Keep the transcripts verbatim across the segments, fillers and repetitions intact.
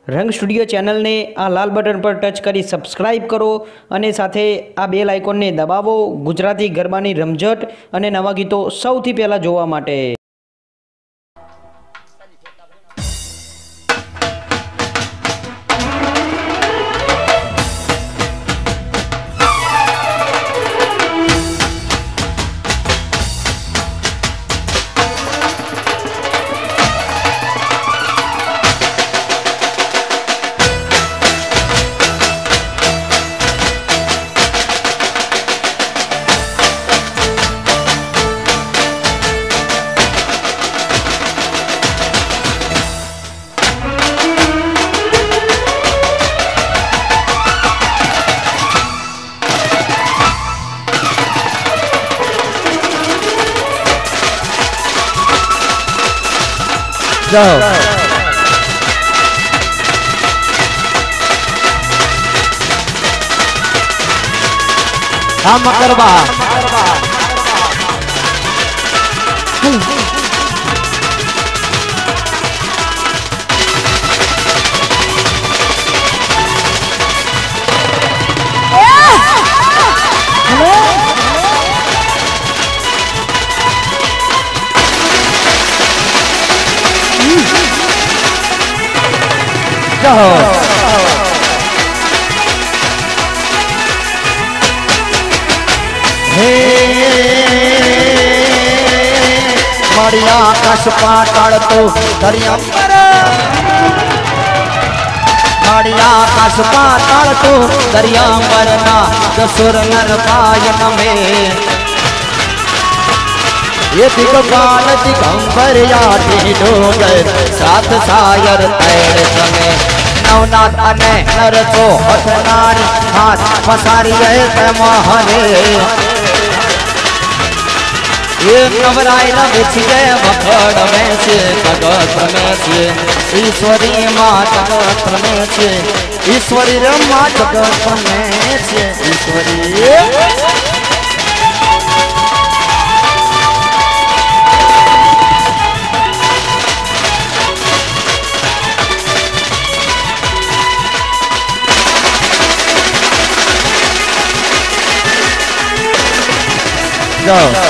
रंग studio channel ने आ लाल बटन पर टच करी सब्सक्राइब करो अने साथे आ बेल आइकॉन ने दबावो गुजराती गरबानी रमझट अने नवा गीतो सौथी पहेला जोवा माटे। जाओ हम करवा हे मारिया आकाश पाताल तो दरिया पर मारिया आकाश पाताल तो दरिया पर ना दसुर नर पायन में ये दिगंबर दिगंबर यादी डोगर साथ सायर तैर समय नवनाथ ने नर को हथनार हाथ पसारी है महारे ये नवराय रविछे मखड़ में से जगत में से ईश्वरी माँ जगत में से ईश्वरी माँ जगत में से ईश्वरी जाओ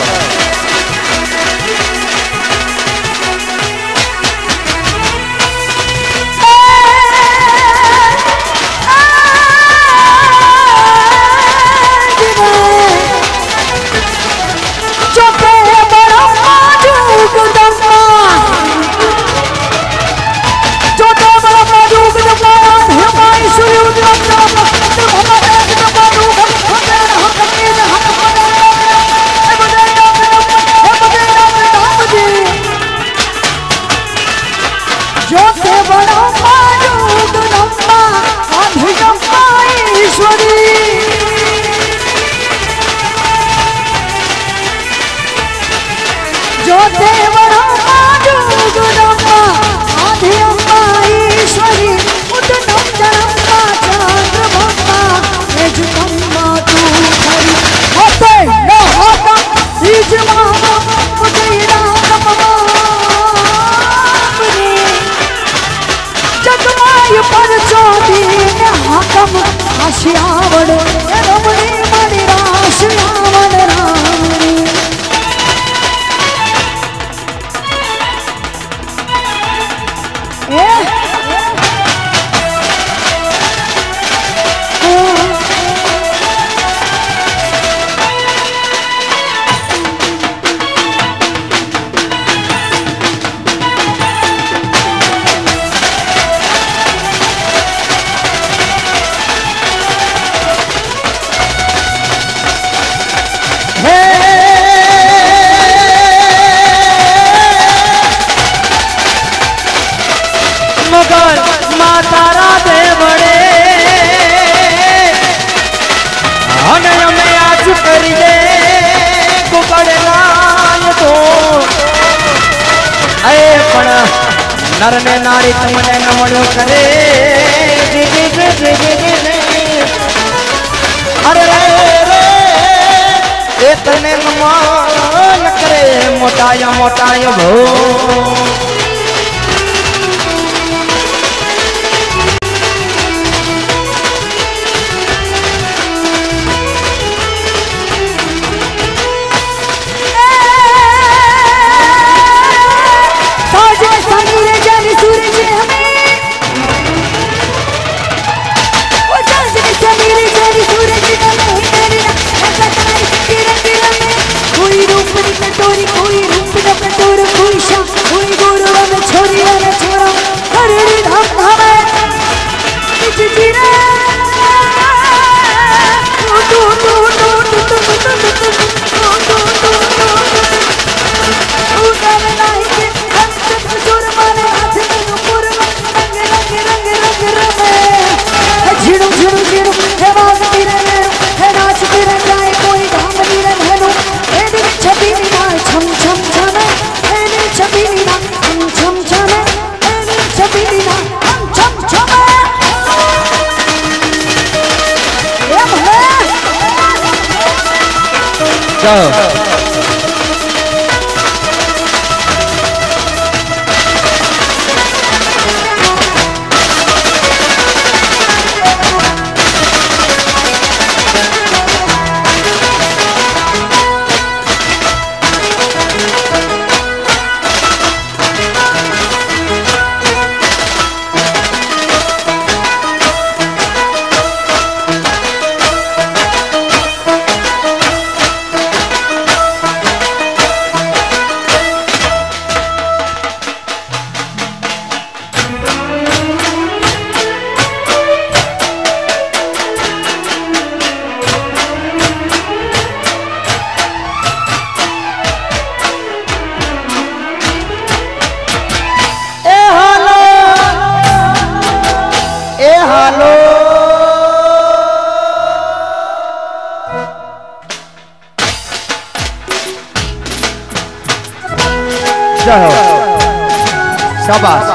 नर ने नारी तुमने नमन करे अरे इतने नमन करे मोटाया मोटाया भो जाओ जाओ शाबाश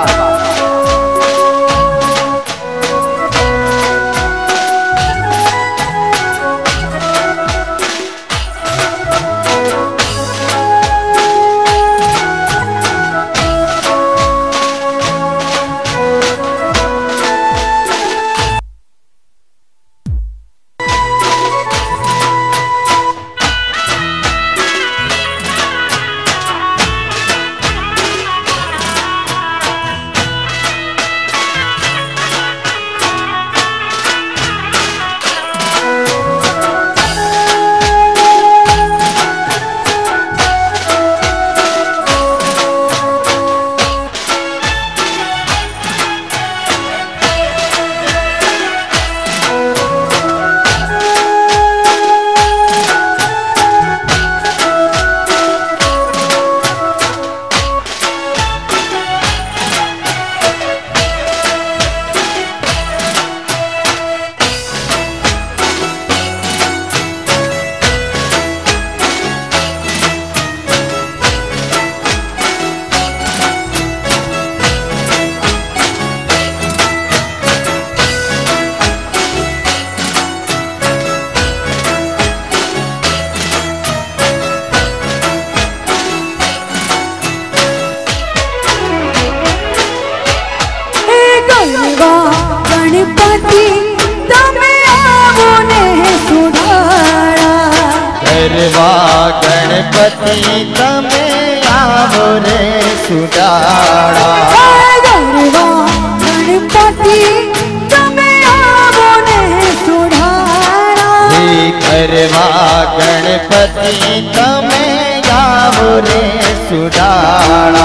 गणपति तमे आवो ने सुधारा गरबा गणपति तमे आवो रे सुधारा गरबा गणपति तमे आवो ने सुधारा गरबा गणपति तमे आवो रे सुधारा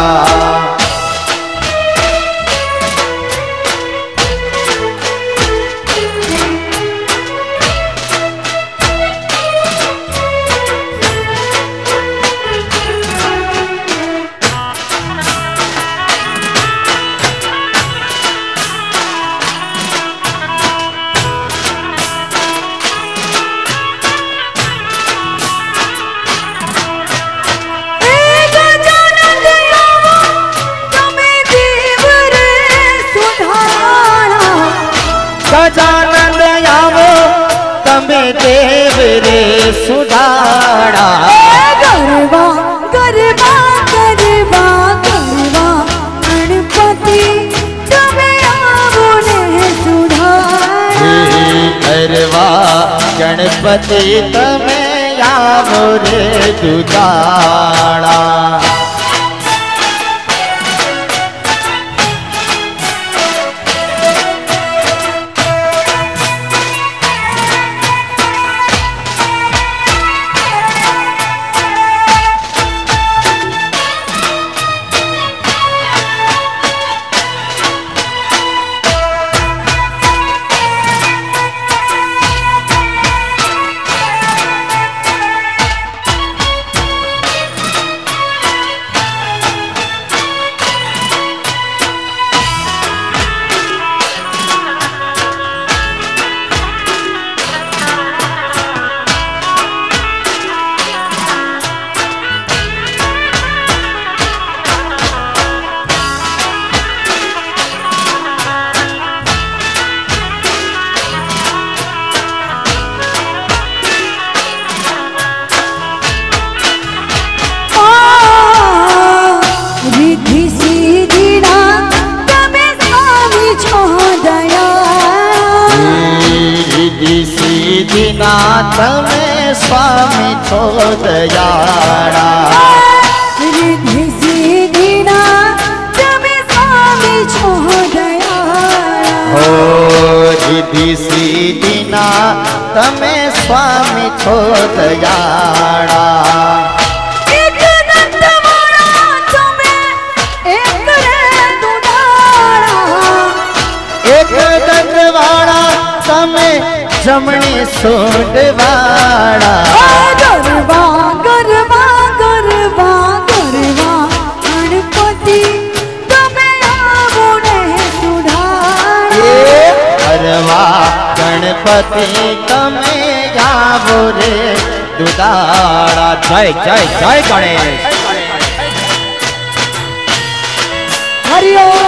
गजानन आवो तमे देव रे सुधारा गरबा गरबा गरबा गरबा गणपति तमे आवो ने सुधारा गरबा गणपति तमे आवो रे सुधारा रिद्धि सिद्धि ना तमे स्वामी छो दयाड़ा रिद्धि सिद्धि ना तमे स्वामी छो दयाड़ा हो रिद्धि सिद्धि ना तमे स्वामी छो दयाड़ा एक दंतवाड़ा तमे एक रे दुधाड़ा एक दंतवाड़ा तमे जमणी सोडवाड़ा गरबा गरबा गरबा गरबा गणपति तमे आवो ने सुधारा गरबा गणपति तमे आवो रे दुदाड़ा जय जय जय गणेश हरिओम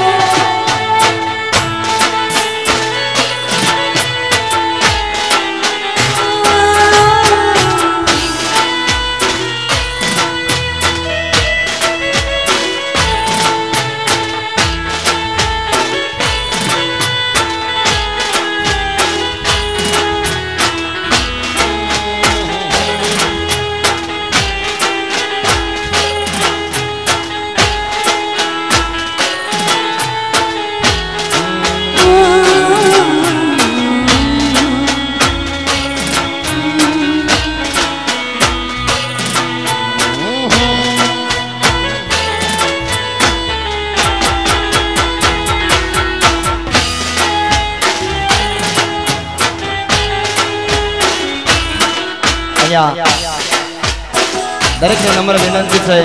दरेक ने नम्र विनंती है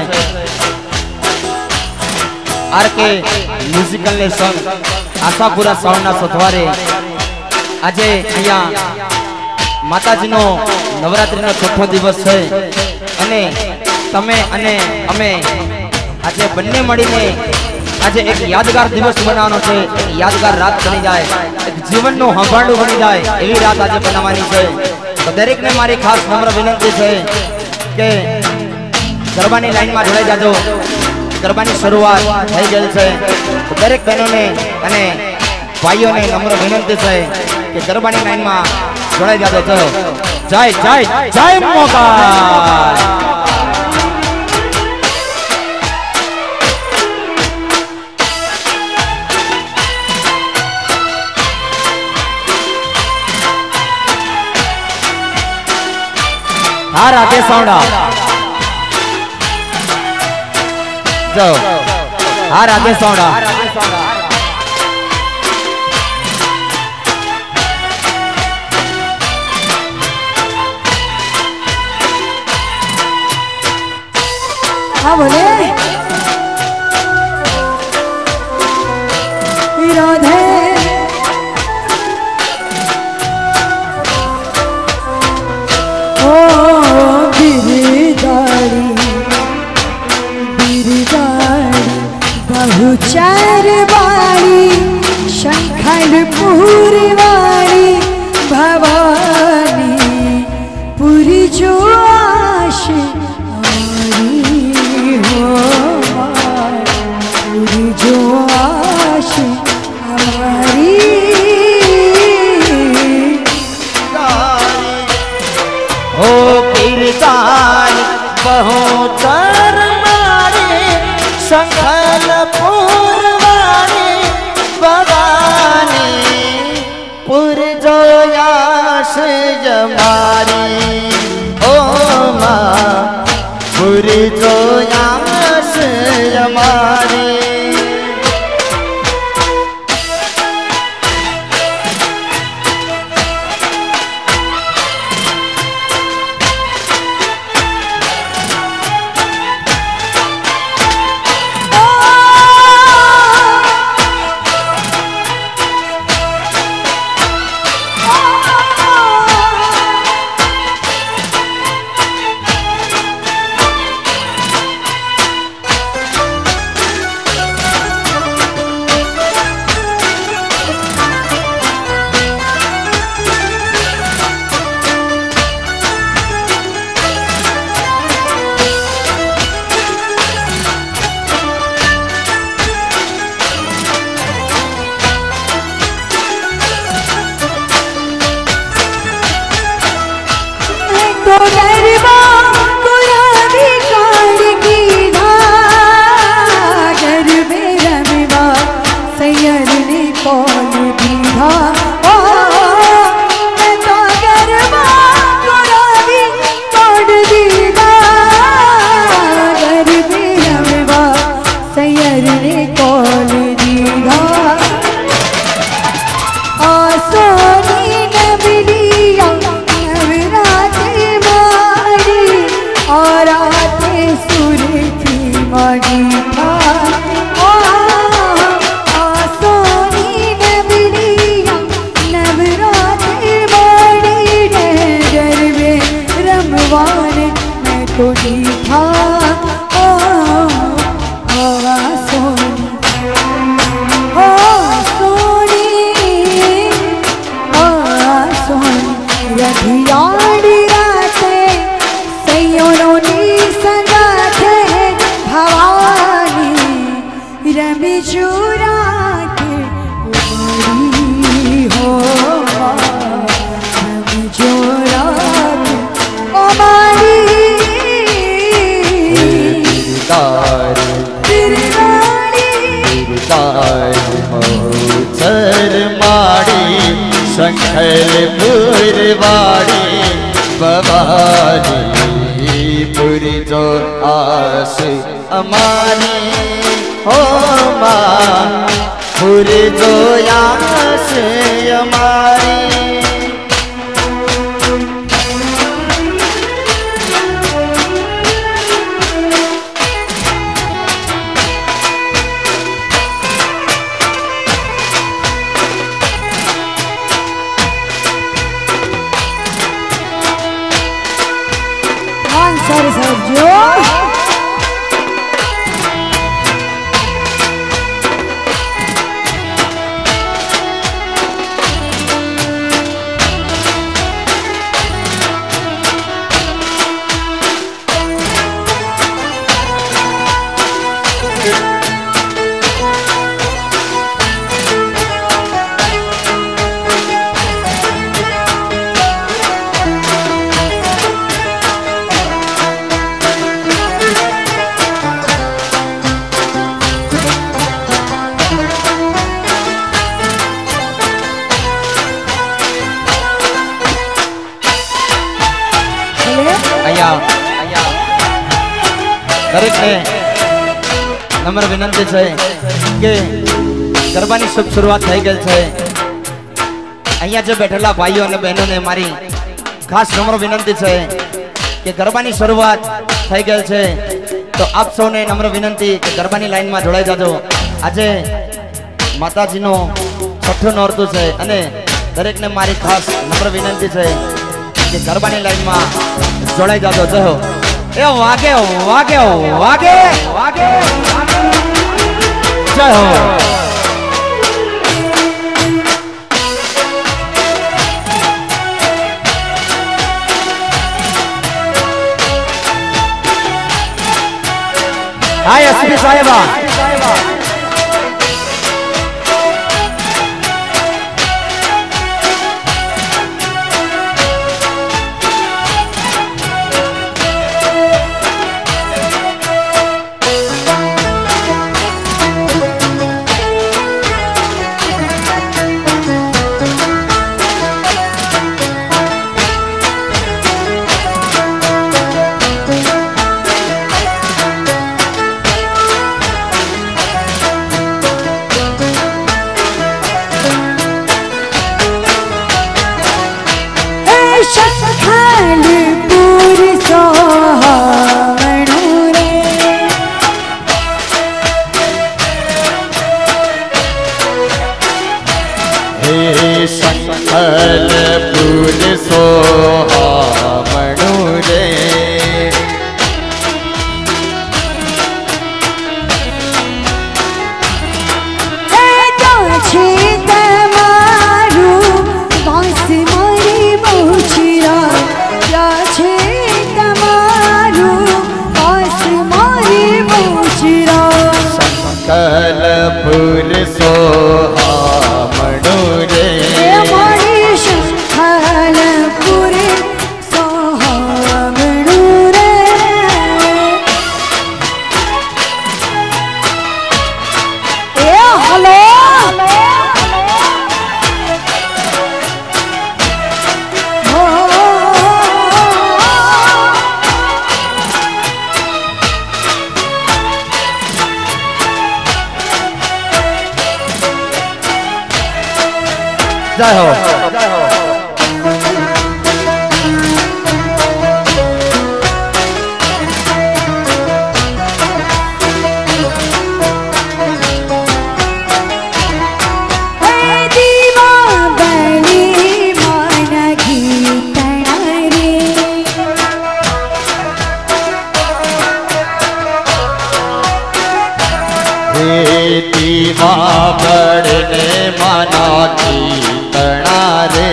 आर के म्यूजिकल ने संग आशापुरा साउंड ना सथवारे આજે અહીંયા માતાજીનો નવરાત્રીનો ચોથો દિવસ છે અને તમે અને અમે આજે બંને મળીને આજે એક યાદગાર દિવસ બનાવવાનો છે એક યાદગાર રાત બની જાય એક જીવનનો હંભાંડું બની જાય એવી રાત આજે બનાવવાની છે તો દરેકને મારી ખાસ નમ્ર વિનંતી છે કે ગરબાની લાઈનમાં જોડાઈ જાજો ગરબાની શરૂઆત થઈ ગઈ છે તો દરેક બહેનોને અને ભાઈઓને નમ્ર વિનંતી છે કે ગરબાની લાઈનમાં જોડાઈ જાજો ચલો જય જય જય મોગલ हाँ राधे साउंडा जाओ हाँ राधे साउंडा हाँ बोले राधे बहुचार कोल दीधा ओ मैं तो गरबा गुराबी तोड़ दीदा गरबी रमवा सैयर ने कोल दीधा आ सोनी नबलिया नवरात्रि मारी और आते सुर थी मारी था तो दीधा ओ आवा सोनी ओ सोनी ओ सोनी रधियाड़ी राते सैयों नी सजा थे भवानी रमी चूरा के उमरी हो रमी चूरा के उमरी मोचर माड़ी संखल पुरवाड़ी बवानी पुरी जो आस अमानी हो माँ पुरी जो आस अमानी सर जो दरेक ने नम्र विनंती है कि गरबानी शुभ शुरुआत થઈ ગઈ છે। અહીંયા જે બેઠેલા ભાઈઓ અને બહેનોને મારી ખાસ નમ્ર વિનંતી છે કે ગરબાની શરૂઆત થઈ ગઈ છે તો આપ સૌને નમ્ર વિનંતી કે ગરબાની લાઈનમાં જોડાઈ જાજો। આજે માતાજીનો છઠ્ઠું નોરતું છે અને દરેકને મારી ખાસ નમ્ર વિનંતી છે કે ગરબાની લાઈનમાં જોડાઈ જાજો। જય હો। ए वागे वागे वागे वागे जय हो। हाय एसपी साहिबा संखलपुर सोहामणु रे संखलपुर सोहामणु रे संखलपुर जय हो। दीवा बड़ने माना कीर्तना रे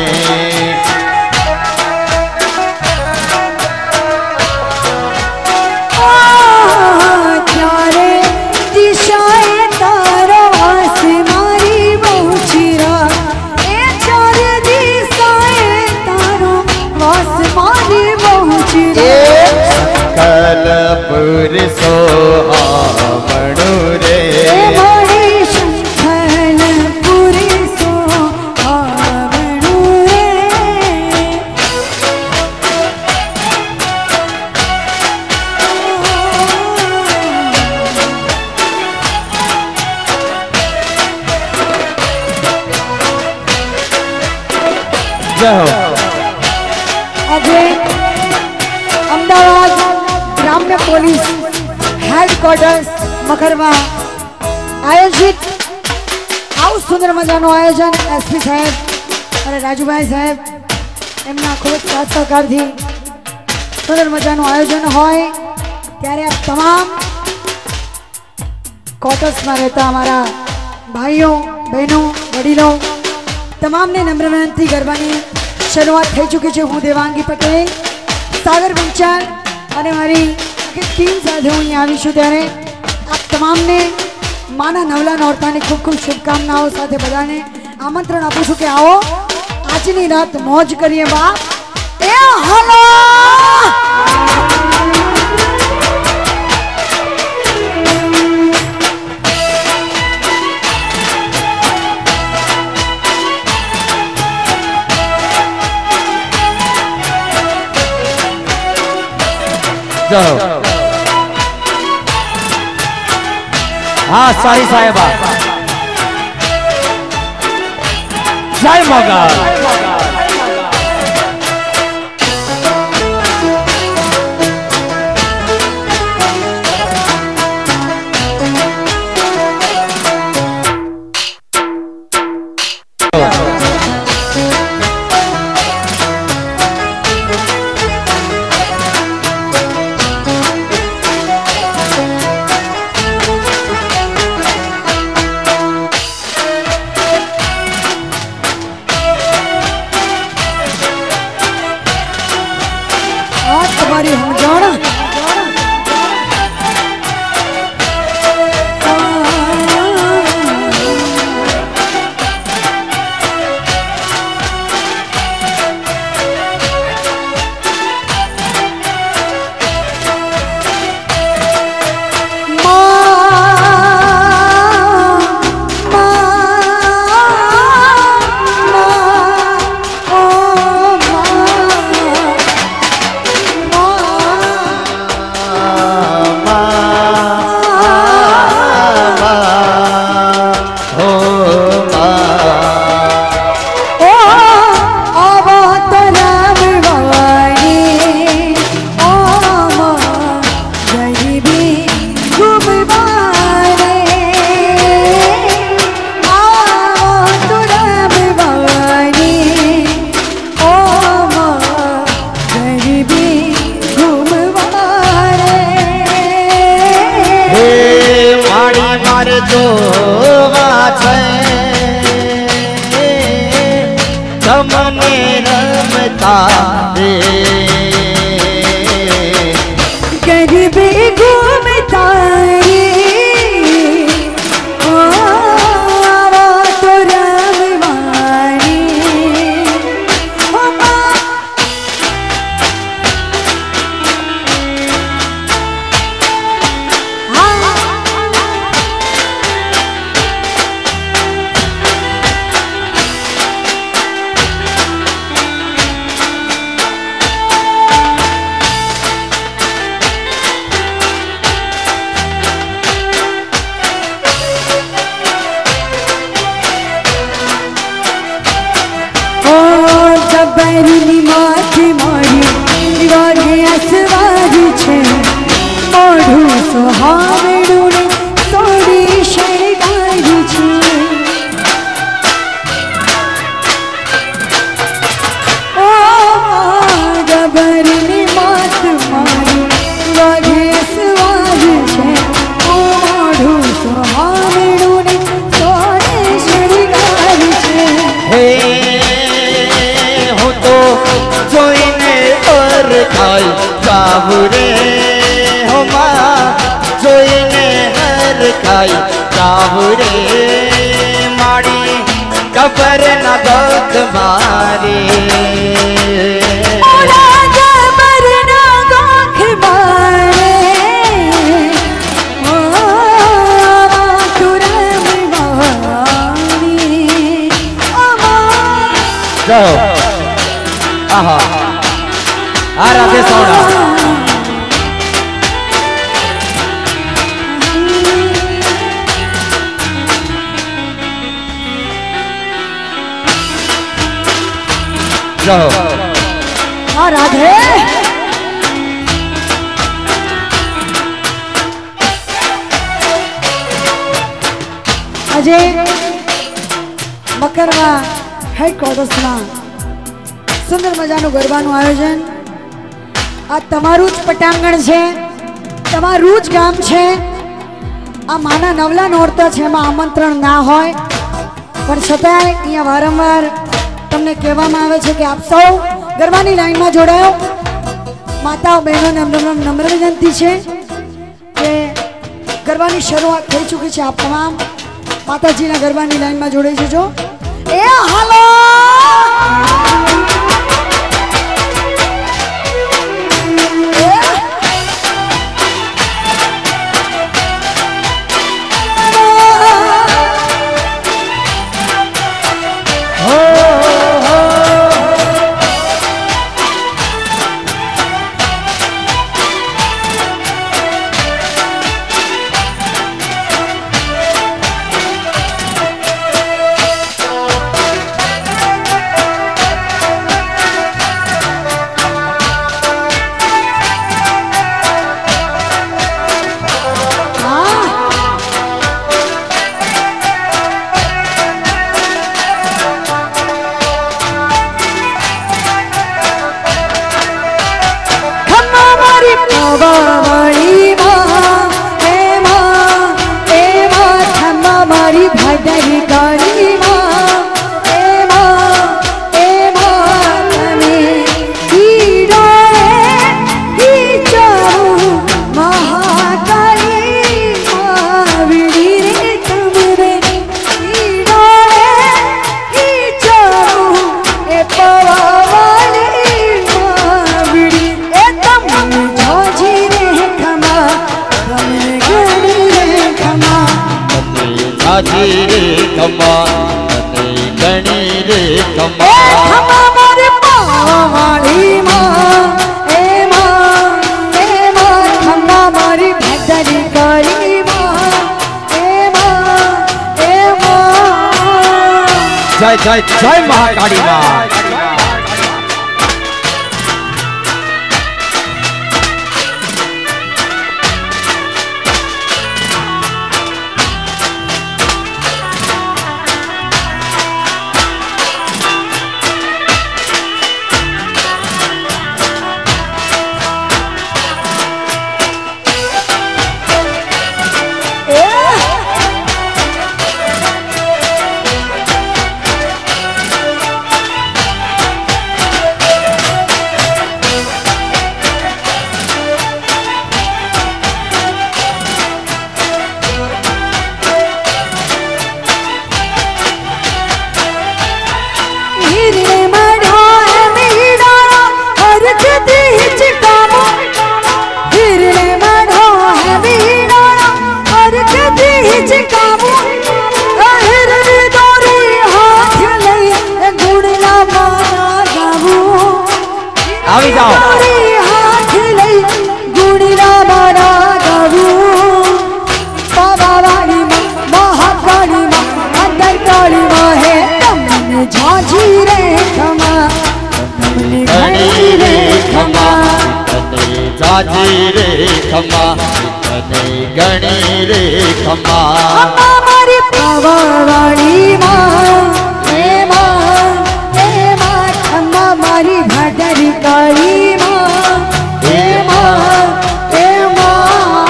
चारे दिशाएं तारो आसमानी बहुचिरा ए चारे दिशाएं तारो आसमानी बहुचिरा कलपुर सोहावणु रे આજે અમદાવાદ ગ્રામ્ય પોલીસ હેડક્વાર્ટર્સ મખરમાં આયોજિત આવું સુંદર મજાનું આયોજન એસપી સાહેબ અને રાજુભાઈ સાહેબ એમના ખૂબ જ સાથ સહકારથી સુંદર મજાનું આયોજન હોય ત્યારે આ તમામ ક્વાર્ટર્સમાં રહેતા અમારા ભાઈઓ બહેનો વડીલો તમામને નમ્ર વિનંતી ગરબાની શરૂઆત થઈ ચૂકી છે। હું દેવાંગી પટેલ સાગર પંચાલ અને મારી આખી ટીમ સાથે હું અહીંયા આવી છું ત્યારે આપ તમામને માના નવલા નોરતાની ખૂબ ખૂબ શુભકામનાઓ સાથે બધાને આમંત્રણ આપું છું કે આવો આજની રાત મોજ કરીએ બાપ એ હલો जाओ। हाँ सारी साहेबा जय मोगा तुम्हारी हम जाना તમને રમતા રે गरीबी घूमता रे आवा तो रमवानी ओ माँ ગબરની માથે મારી વાગે અસવારી છે મોઢું સોહાવડું ને થોડી શેરગારી છે ઓ ગબરની માથ મારી વાગે અસવારી છે મોઢું સોહાવડું ને થોડી શેરગારી છે હે હું તો જોઈને હર ખાઈ જાવું રે હો માં જોઈને હર ખાઈ જાવું રે મારી કબર ના દોત મારી ઓલા ગબરના ગોખ મારે ઓ તુરમવાની અમા જાઓ આહા આ રાધે સોના જાઓ આ રાધે આજે મકરમાં હેડક્વાર્ટર્સમાં સુંદર મજાનું ગરબાનું આયોજન આ તમારું જ પટાંગણ છે તમારું જ ગામ છે આ માના નવલા નોરતા છે એમાં આમંત્રણ ના હોય પણ છતાંય અહીંયા વારંવાર તમને કહેવામાં આવે છે કે આપ સૌ ગરબાની લાઈનમાં જોડાયો માતાઓ બહેનોને નમ્ર નમ્ર વિનંતી છે કે ગરબાની શરૂઆત થઈ ચૂકી છે આપ તમામ માતાજીના ગરબાની લાઈનમાં જોડાઈ જજો એ હાલો जय जय जय महाकाली माँ આવી જાઓ હાથ લઈ ગુણીના મારા ગાવું બાબા વાળીમાં મહાકાળીમાં અંદર કાળીમાં હે તમને ઝાંઝી રે ખમા साजी रे खमा तने गणी रे खमा अम्मा मारी पावावाड़ी माँ हे माँ हे माँ अम्मा मारी भादरी काली माँ हे माँ हे माँ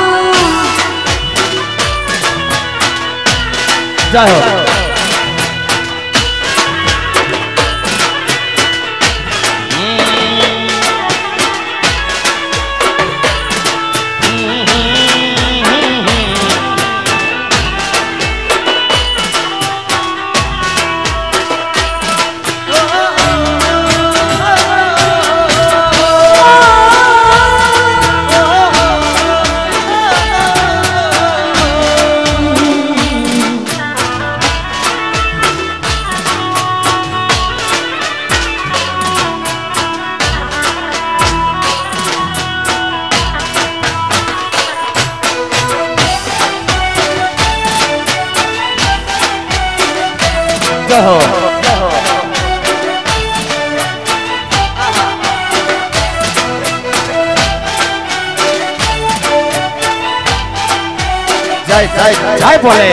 जय हो हो जय जय जय बोले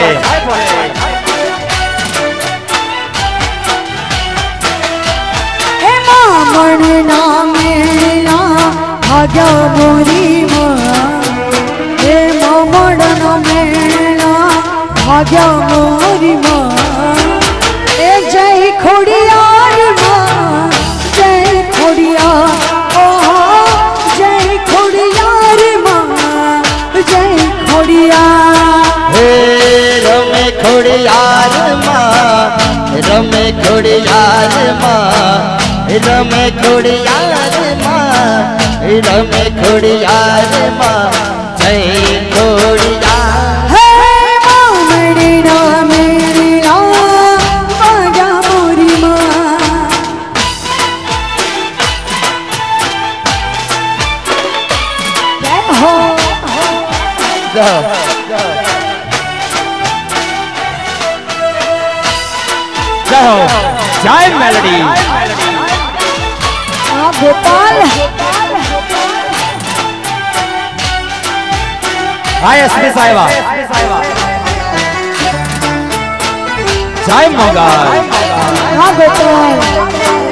हे मामण नामेला भाग्या मोरी माँ हे मामण नामेला भाग्या मोरी माँ जय खोड़ियार माँ जय खोड़ियार ओहो जय खोड़ियार माँ जय खोड़ियार हे रमे खोड़ियार माँ रमे खोड़ियार माँ रमे खोड़ियार माँ रमे खोड़ियार माँ जय खोड़ियार हे माँ मेरी ना मेरी ना जय मेलोडी गोपाल हाय एसपी साहिबा जय मंगल हाँ गोपाल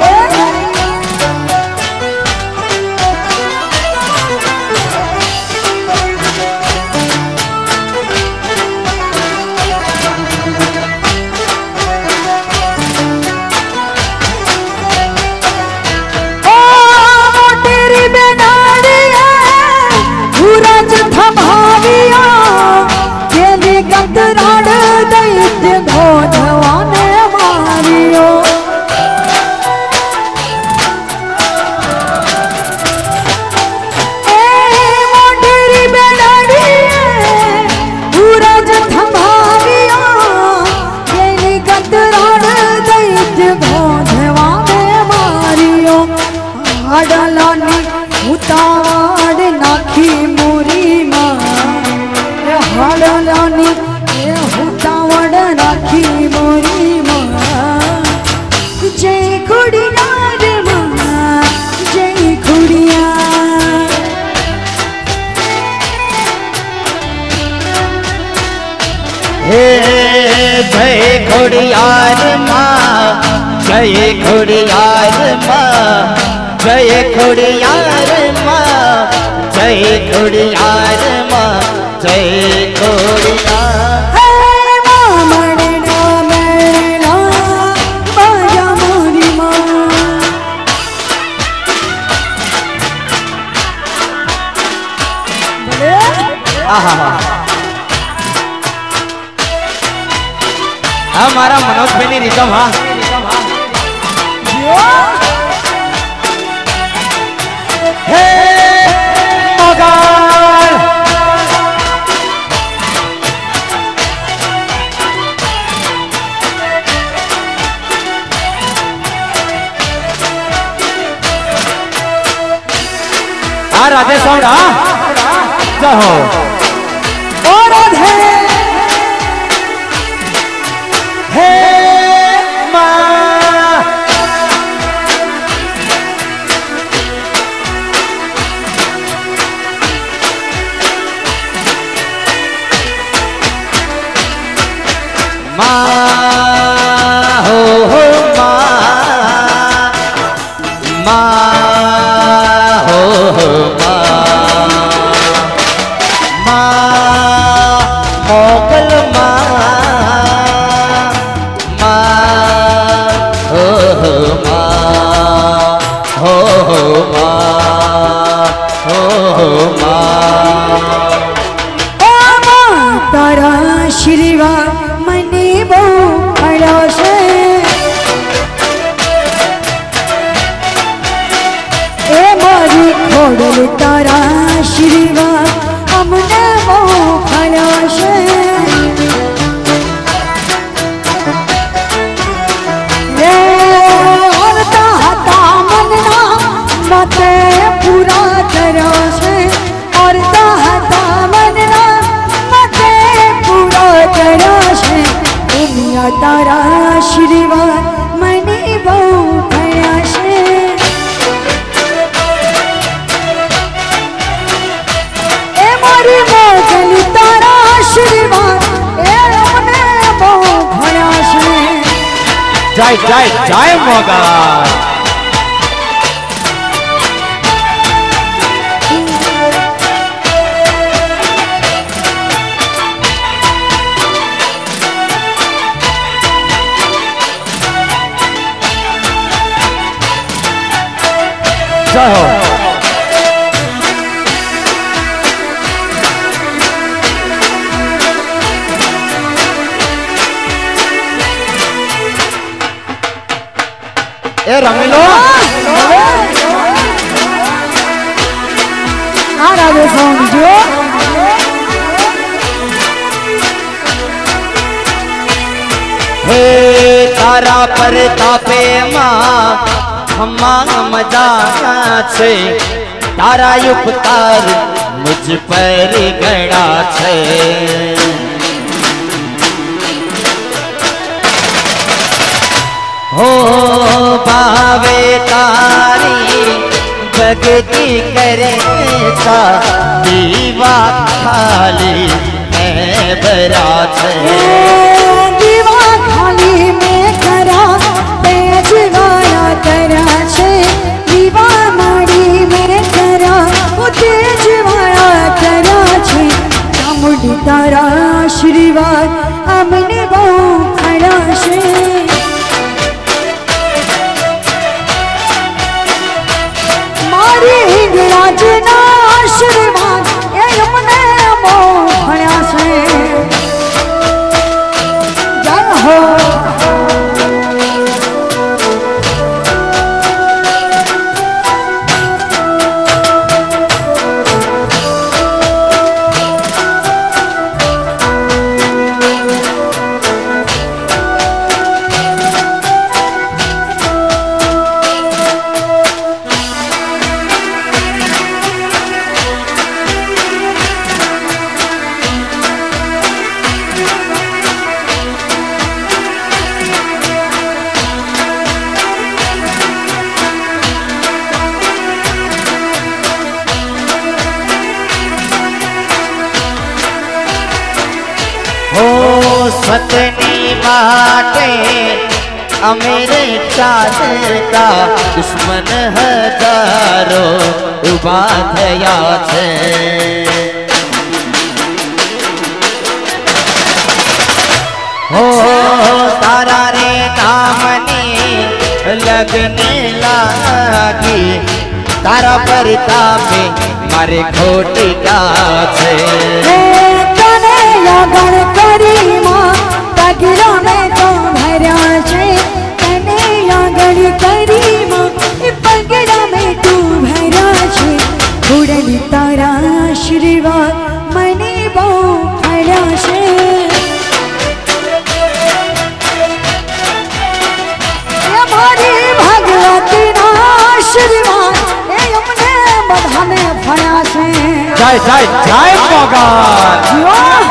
उतावड़ नाखी मोरी माँ हड़लानी उतावड़ नाखी मोरी माँ जय खुड़ियार माँ जय खुड़ियार हे जय खुड़ियार माँ जय खुड़ियार माँ जय खुड़ियार माँ जय खुड़ियार माँ जय खुड़ियार हे माँ मणिना मेला माया मोरी माँ हमारा मनोज भाई रिकम हाँ हे मगाल आ राधे साउंड हाँ जय हो और राधे हे माँ माँ हो माँ ओ माँ तारा आशीर्वाद मने बो મળ્યો છે એ મારી ખોડલ તારા આશીર્વાદ અમને બહુ મળ્યો છે રે ઓરતા હતા મનના મતે પૂરા કર્યો છે ઓરતા હતા મનના મતે પૂરા કર્યો છે दुनिया तारा आशीर्वाद मने बहु भया छे ए मारी मोगल तारा आशीर्वाद ए मने बहु भया छे जय जय जय मोगा जय हो ए रंगीलो आ राधे समझो हे तारा पर तापे माँ हमार मजा छे तारा उपकार मुझ पर गड़ा छे हो भावे तारी भगती करे ता दीवा खाली मैं बरा छे दीवा खाली में करा पेज वाला करा छे दीवा माड़ी में करा तेज वाला करा छे चामुंडी तारा आशीर्वाद अमने बहु खड़ा छे मारी हिंगराज ना आशीर्वाद ए अमने बहु खड़ा छे जय हो सतनी बाटे अमेरे चाहता दुश्मन हजारों उबा थया छे हो तारा रे नामनी लगने लागी तारा परतापे मारे खोटी क्या छे तने लगन करी मां पगला में तो भरा छे तने लगन करी मां पगला में तू भरा छे उड़न तारा आशीर्वाद मने बहु खड़ा छे हमारी भगवती ना आशीर्वाद ए हमने बधाने फड़ा छे जय जय जय मोगन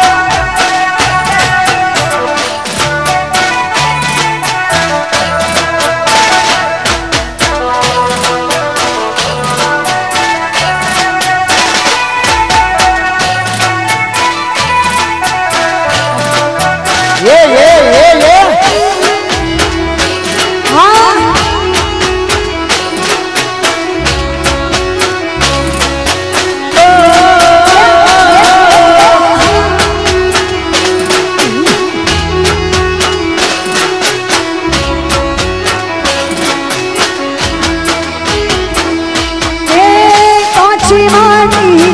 ये ये ये ये हाँ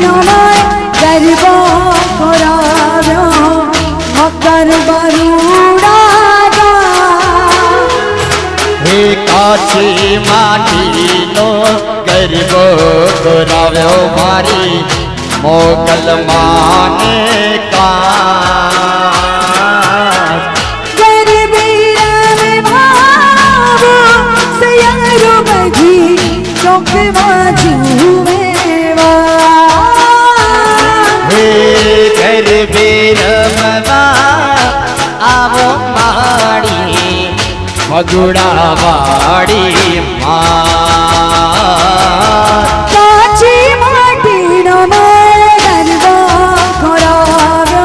नो मैं गरबो कराव्यो मकर बरूड़ा गा हे काची माटी नो गरबो कराव्यो मारी मोगल माने का गरबी में भावो सयारो बजी चौक बाजू में वा हे गरबी रमवा आवो माड़ी मगुड़ा वाड़ी माँ काची माटी नो मैं गरबो कराव्यो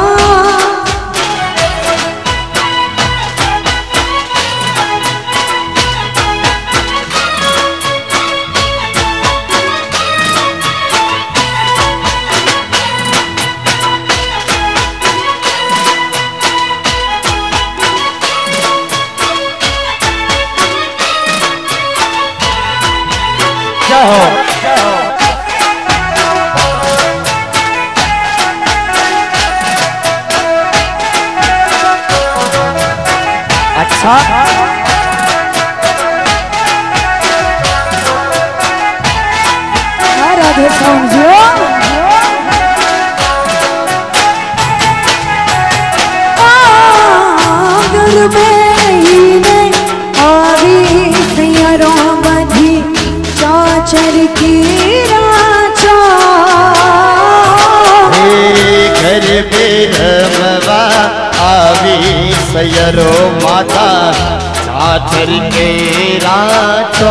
जाओ अच्छा राधे समझो आंगन में में आवी सियारों बधी चाचर की राचा हे घर बेरमवा आवी सयरो माता चाचर के राचो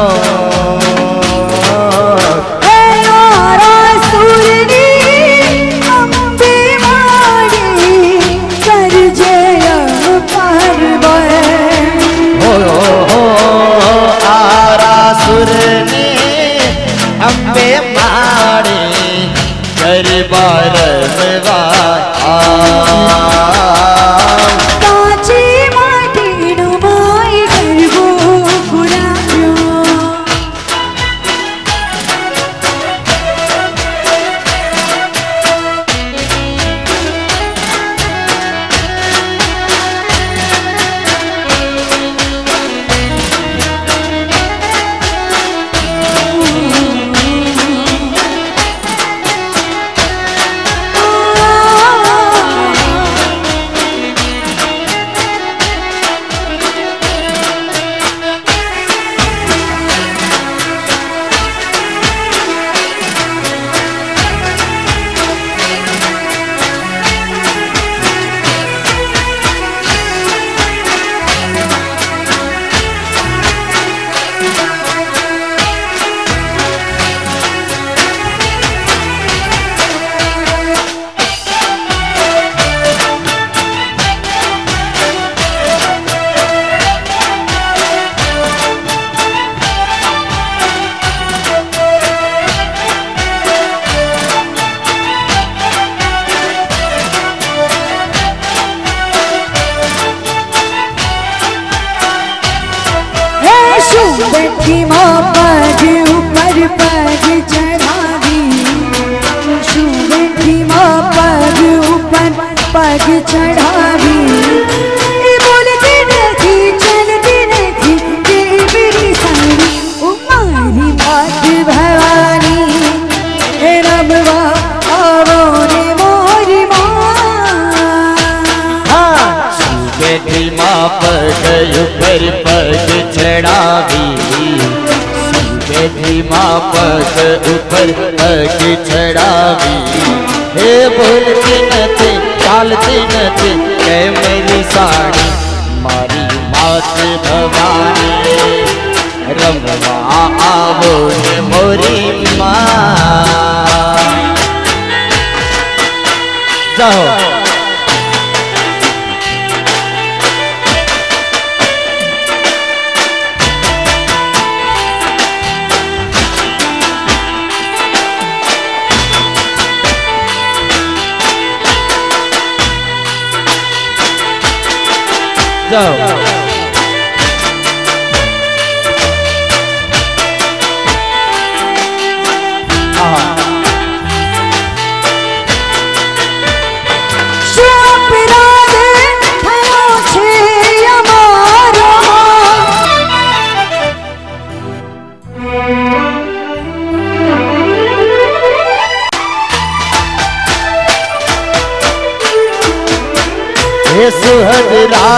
हे आरा सुरनी अम्बे मारी कर जय परवर हो हो आरा सुरने अम्बे मारे गरबार काची माटी नो माई गरबो कराव्यो बैठी माँ पग ऊपर पग चढ़ावी शू बैठी माँ पग ऊपर पग चढ़ावी ये बोलती नहीं चलती नहीं ये मेरी सारी उमारी मात भवानी हे रबवा आवो रे मोरी माँ बेटी माँ पग ऊपर पग चढ़ावी बेटी माँ पग ऊपर पग चढ़ावी हे बोलती नथे चालती नथे के मेरी साड़ी मारी मात भवानी रमवा आवो रे मोरी माँ जाओ जाओ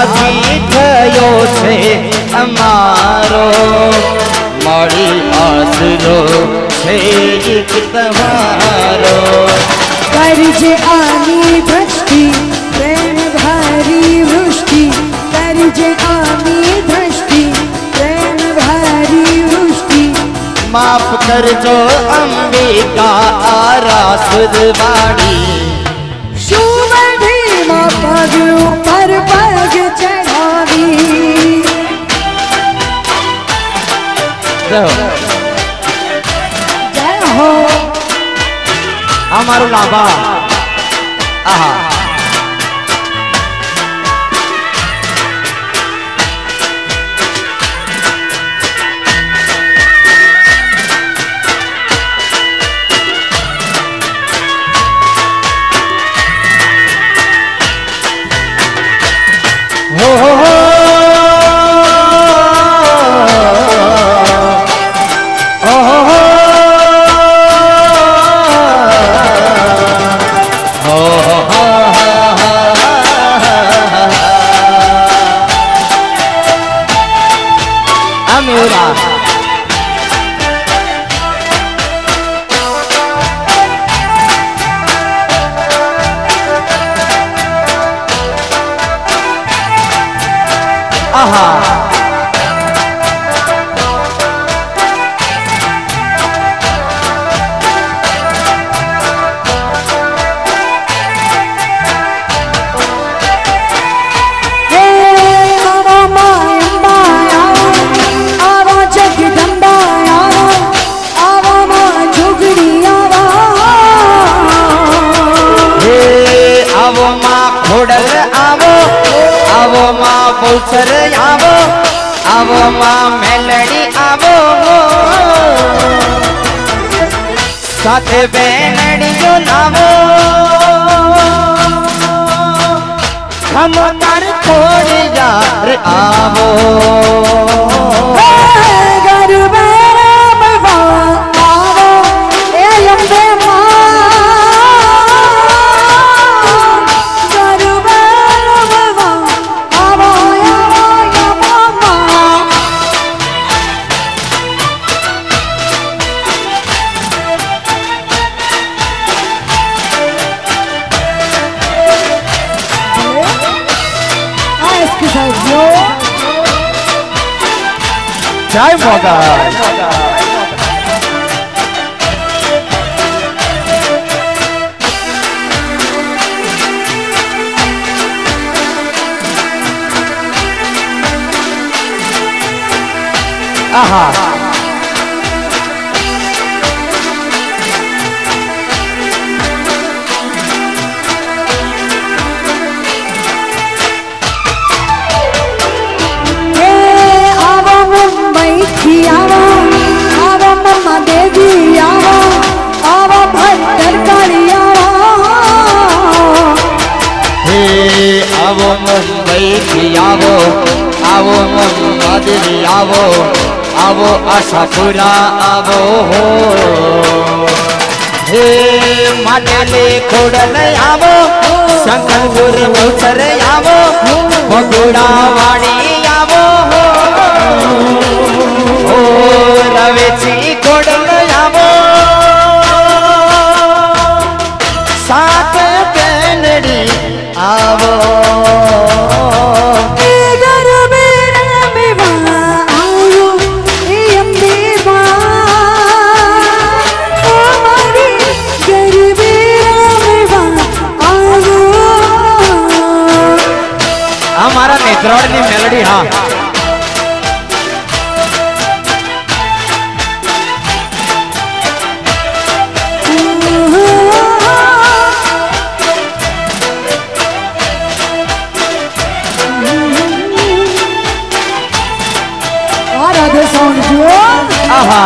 साथी थयो छे अमारो मળી आसरो छे एक तमारो करजे आनी दृष्टि प्रेम भारी वृष्टि करजे आनी दृष्टि प्रेम भारी वृष्टि माफ करजो अंबिका आरासुरवाणी शुभधी मां पग पर पग चढ़ावी जय हो हमारो लाभा आहा हो हो हो आहा बोलसर आवो आवो मां मेलडी आवो साथे बेनड़ी जो नावो हम कर छोड़ यार आवो जय मोगल आहा आवो आवो मम्मा देवी आवो आवो भद्रकाली आवो हे आवो मुंबई की आवो आवो मम्मा देवी आवो आवो आशापुरा आवो हो हे माटेले खोडल आवो संगनपुर बोलसर आवो बगुड़ा वाड़ी आवो हो रवेची खोडल आवो साथ बेनड़ी आवो हमारा नेत्रौड़ की मेलोडी हाँ आहा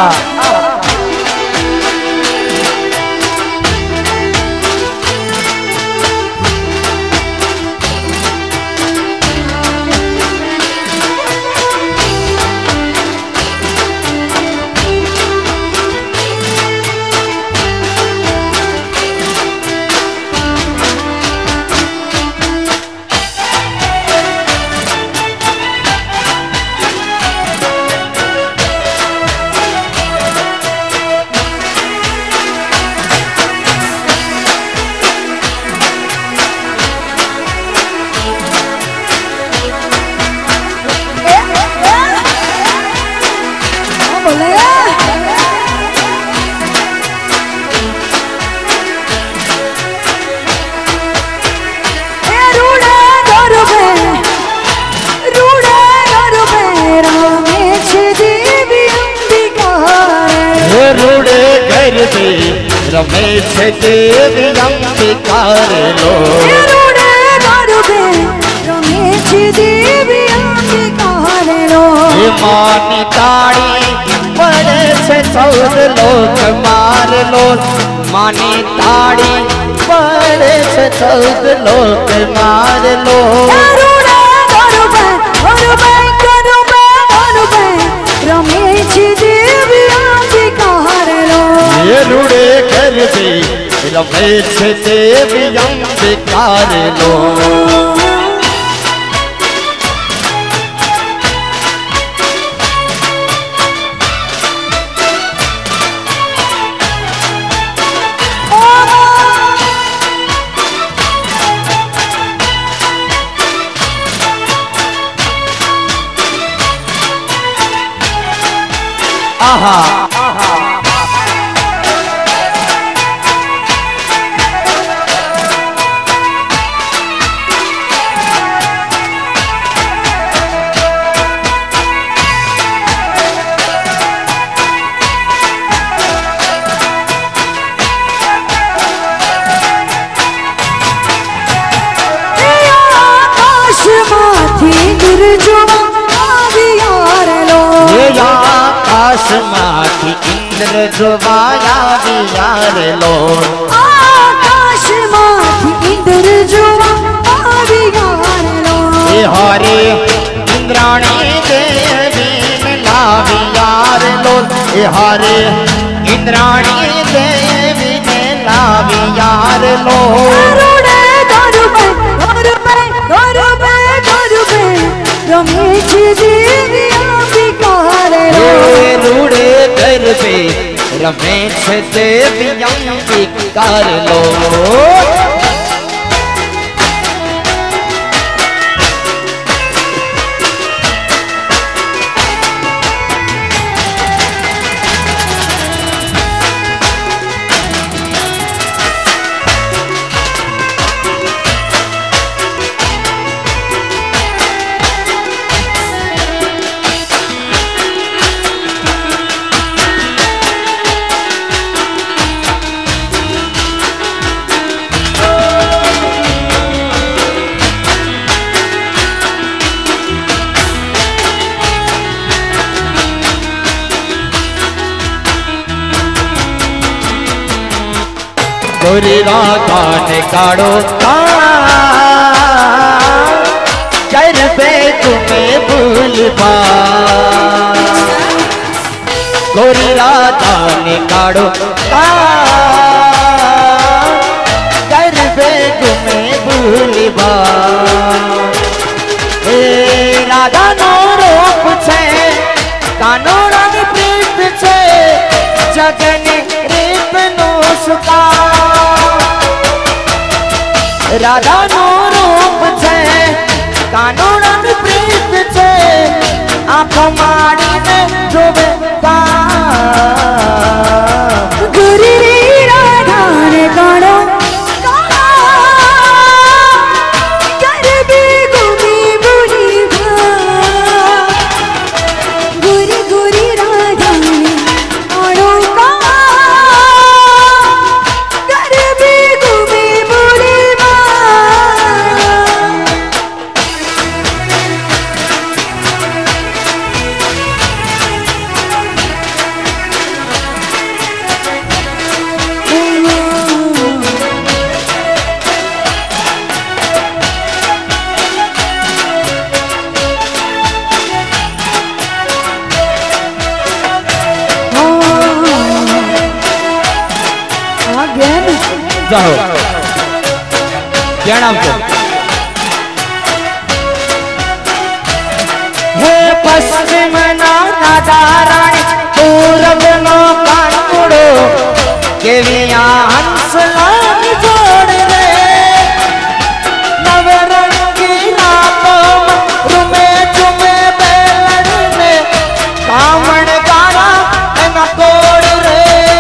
रमेश देवी अंबिकार लो रूड़े गरुबे रमेश देवी अंबिकार लो मानी ताड़ी पड़े से चौद लोग मार लो मानी ताड़ी पड़े से चौद लोग मार लो रूड़े गरुबे गरुबे गरुबे गरुबे रमेश देवी अंबिकार लो ये रूड़े कर दे रमेश देवी अंबिकार लो आहा आसमाती इंद्र जुबाया दियार लो आकाश माथी इंद्र जुबाया दियार लो ये हरे इंद्राणी देवी लावियार लो ये हरे इंद्राणी देवी लावियार लो रूड़े गरुबे गरुबे गरुबे गरुबे रमेश देवी अंबिकार लो रूड़े कर पे रमेश देवी अंबिकार लो गोरी राधा ने काढ़ो कर पे तुम्हें भूल पा गोरी राधा ने काढ़ो कर पे तुम्हें भूल पा राधा नो रूप छे कानो रंग प्रीत छे जगन रीत नो सुका राधा नो रूप छे कानो रंग प्रीत छे आंखों मारी ने जोवे गुरी राधा ने काढ़ो करबी गुमी बुरी गुरी गुरी राधा ने काढ़ो करबी गुमी बुरी जाओ क्या नाम तो हे पश्चिम ना राधाराणी पूरब नो कानूड़ो केविया हंसला जोड़ रे नवरंगी नापों रुमे चुमे बेलड़ में कामण गाना न कोड़ रे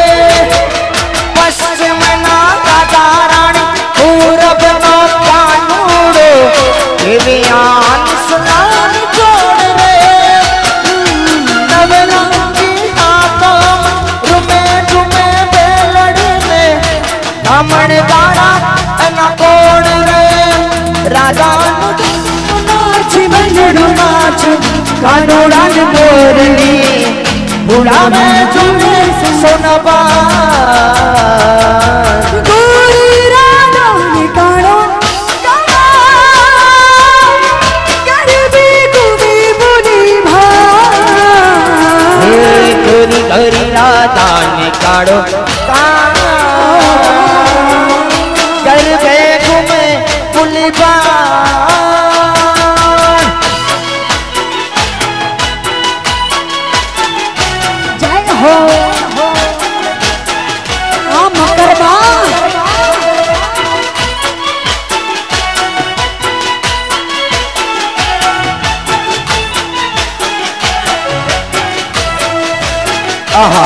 पश्चिम ना राधाराणी पूरब नो कानूड़ो केविया हंसला जोड़ रे नवरंगी नापों रुमे चुमे बेलड़ में कानोड़ा ने मोरनी बुढ़ा में झूमे सोनबा गोरी राधा ने कानो गरीबी गुबी बुनी भा गोरी गोरी राधा ने काड़ो कर बे घूमे पुलिबा जय हो आ मकरबा आहा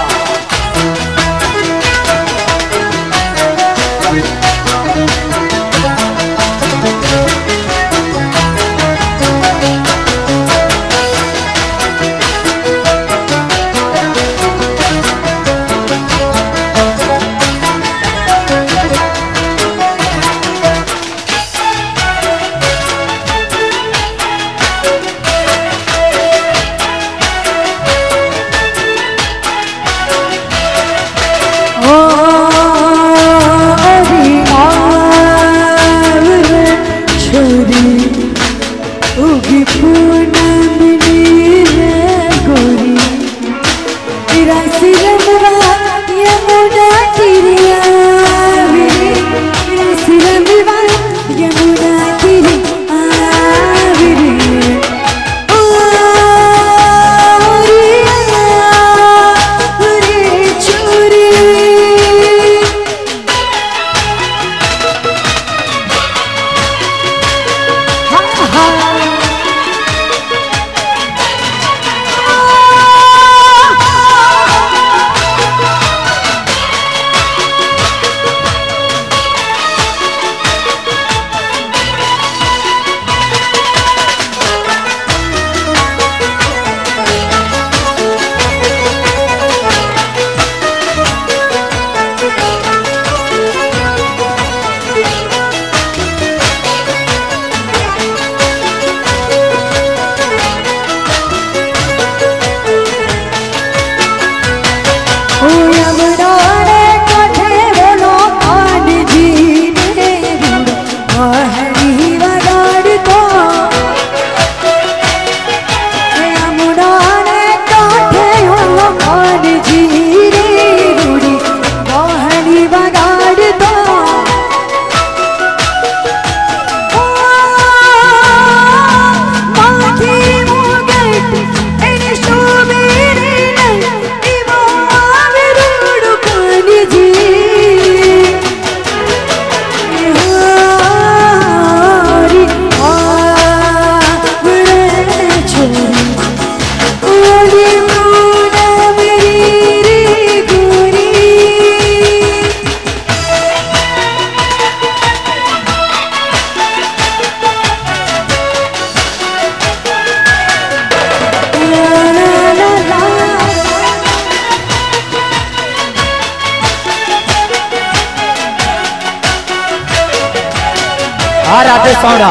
राधे सौड़ा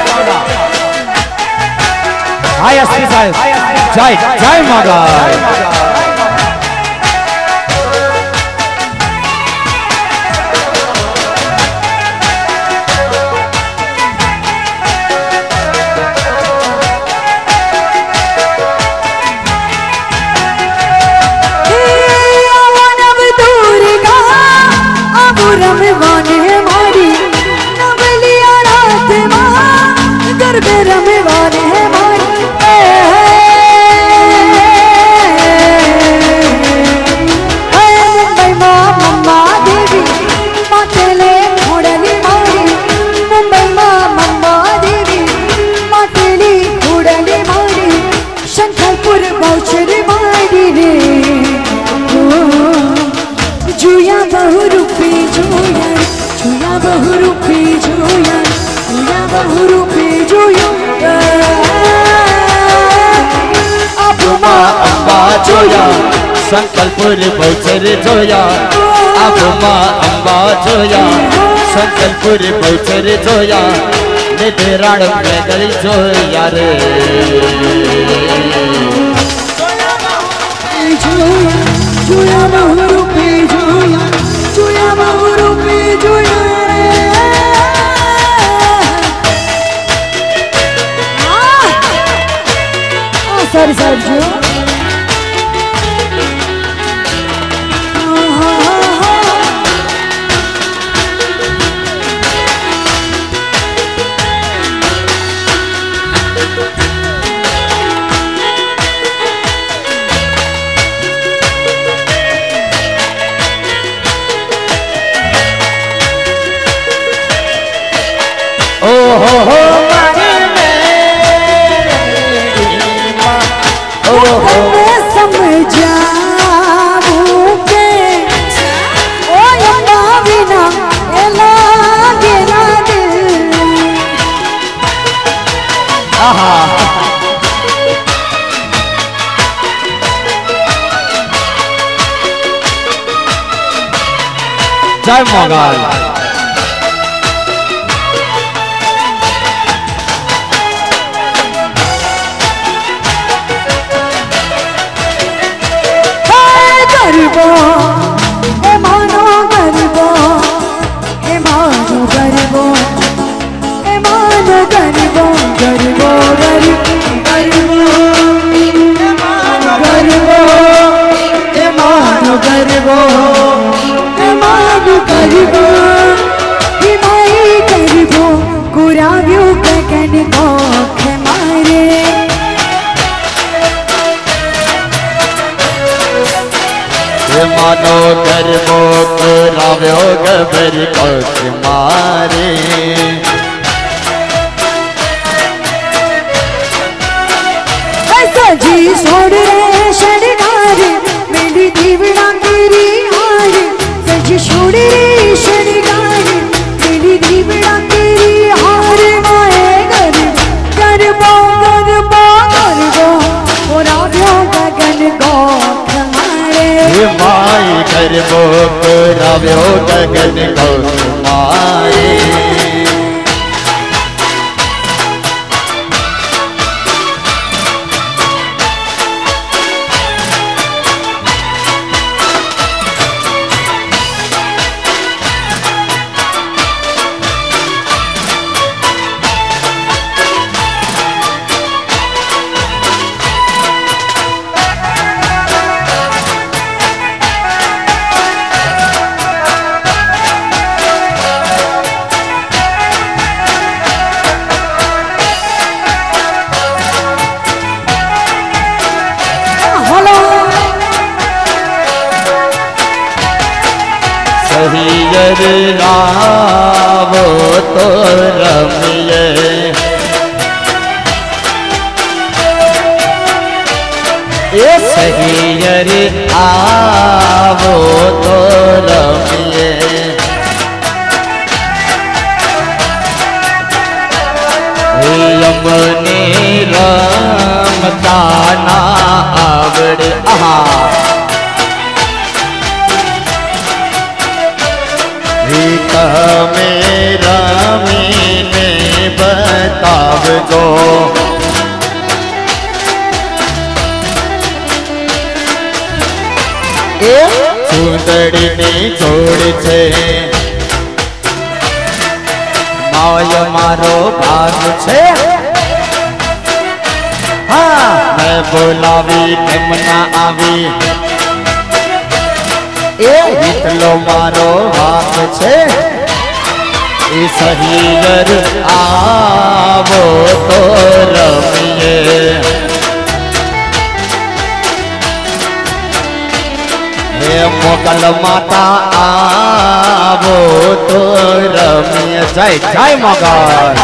हाय अस्सी साहब जय जय मागा जोया संकल्पुर बहुचर जोया अब माँ अम्बा जोया संकल्पुर बहुचर जोया निधराण में गली जो यार जुया बहुरू पे जुया जुया बहुरू पे जुया रे सॉरी सॉरी जो हो हो मैं समझाऊं के ओ ना बिना एला गेला दिल आहा जय मोगल गरबो ए मानो गरबो ए मानो गरबो ए मानो गरबो गरबो गरबो गरबो ए मानो गरबो ए मानो गरबो ए माई गरबो कुराव्यो गगन को मारे मानो गरबो कराव्यो गबर कोक मारे जी छोड़ रे शनिगार मेरी दीवड़ा तेरी हार सजी छोड़ रे शनिगार मेरी दीवड़ा तेरी हार माए गर गरबो गरबो गरबो कराव्यो गगन को मारे माई गरबो कराव्यो गगन कोक मारे सहियर रावो तो रमिए ये सहियर आवो तो रमिए यमने रमता ना आवड़े आहा मेरा मीने बताव दो सुंदरी ने छोड़ छे माय मारो भाग छे हाँ मैं बोलावी केम ना आवी ए हितलो मारो हाथ छे ई सहियर आवो तो रमिए हे मोगल माता आवो तो रमिए जय जय मोगल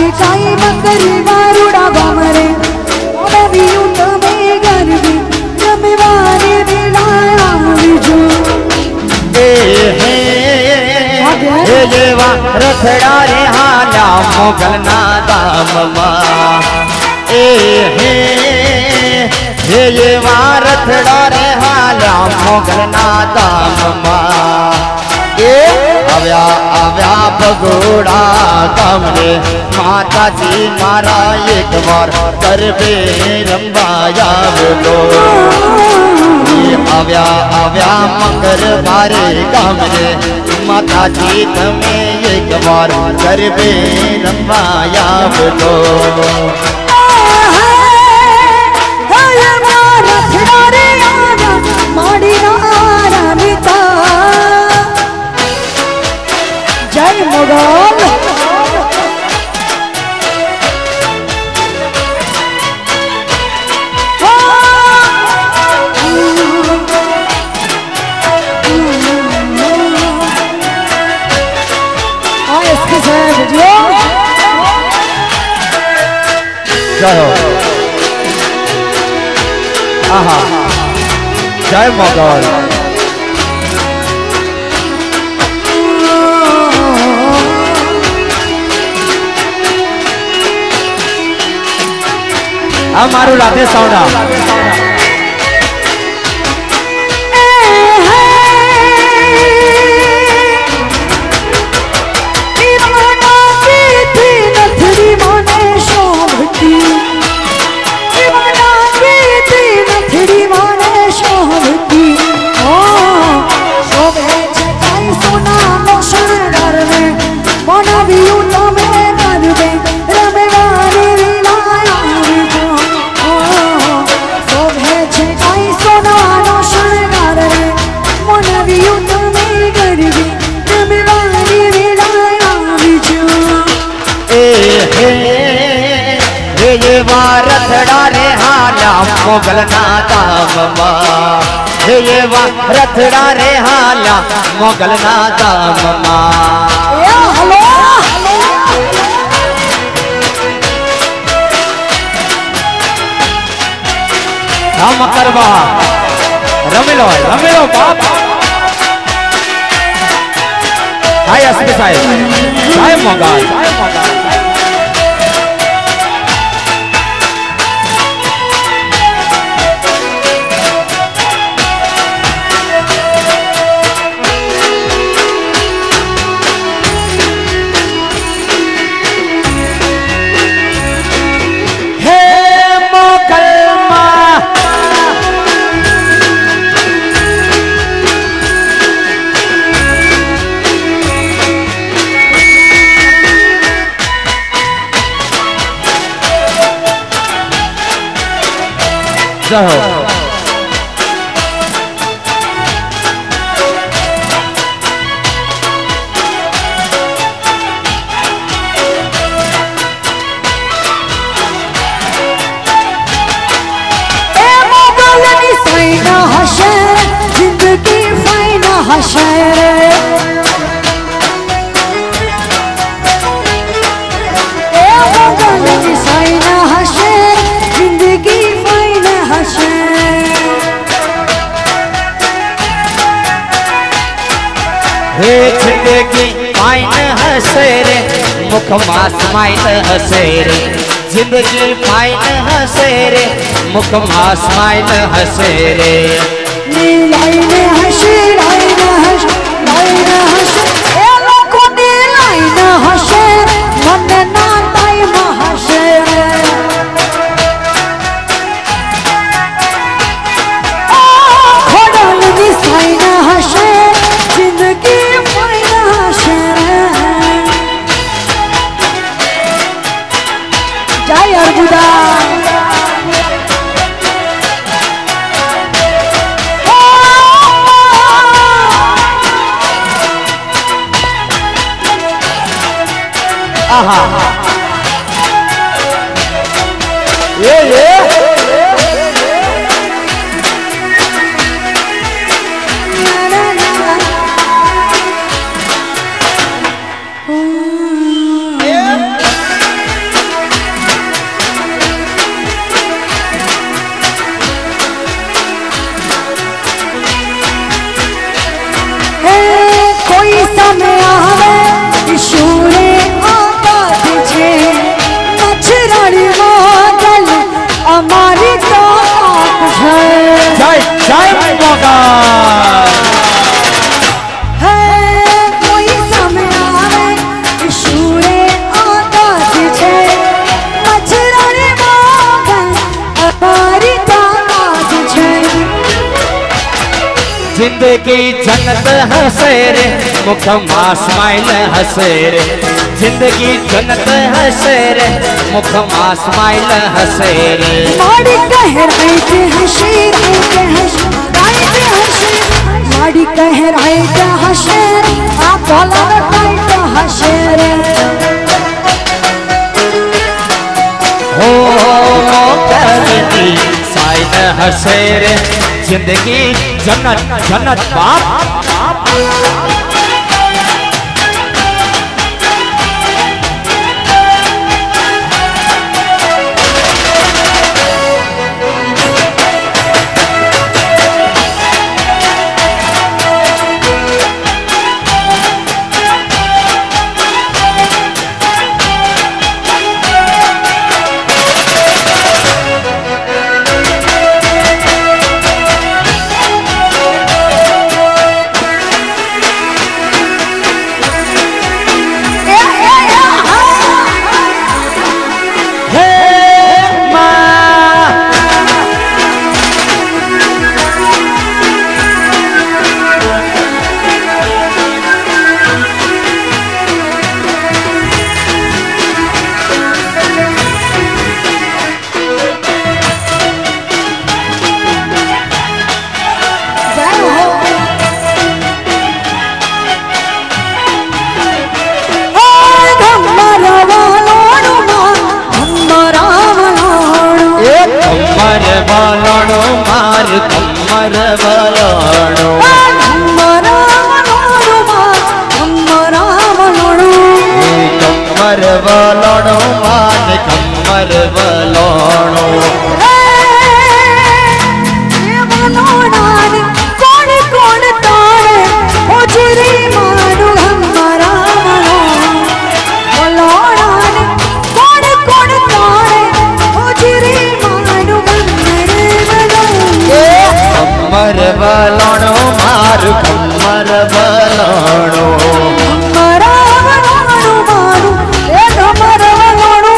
કાઈ નકરી મારુડા ગામરે ઓડવ્યું તમે ગરબી રમવાને વેળા આવજો એ હે હે જેવા રથડા રે હાલા મોગલના દામમાં એ હે હે જેવા રથડા રે હાલા મોગલના દામમાં એ આવ્યા આવ્યા ભગોડા ગામડે માતાજી મારા એક વાર ગરબે રમવા આવજો આવ્યા આવ્યા મકર ભારે ગામડે માતાજી તમે એક વાર ગરબે રમવા આવજો જય મોગલ જય હો આહા જય મોગલ આ મારું રાધે સાવડા રથડા રે હાલા મોગલના દામમાં હે એવા રથડા રે હાલા મોગલના દામમાં રામ કરવા રમેલો રમેલો બાપ હાય અસ્મી સાહેબ સાહેબ મોગલ જય હો जिंदगी फाइन हशे साइन हशे जिंदगी फाइन हशे हे जिंदगी फाइन हसे रे मुख मां स्माइल हसे रे जिंदगी फाइन हसे रे मुख मां स्माइल हसे रे लाइन हशे लाइन हशे लाइन हशे ए लोगों दी लाइन हशे मन ना टाइम हशे खोडल दी साइन हशे जिंदगी फाइन हशे जय अर्बुदा आहा ये ये जिंदगी जन्नत हसे रे मुख मां स्माइल हसे रे जिंदगी जन्नत हसे रे मुख मां स्माइल हसे रे माड़ी कहर आइते हशीर आइते हशीर आइते हशीर माड़ी कहर आइते हशीर आ कॉलर आइते हशीर हो करती साइल हसे रे जिंदगी जन्नत जन्नत बाप कमर बलाणो कमर बलाणो मान कमर बलाणो कौन कौन तारे उजरी मारू हमारा बलाणान कौन कौन तारे उजरी मारू कमर बलाणो मार कमर बलाणो हमारा बलाणो मारू ए कमर बलाणो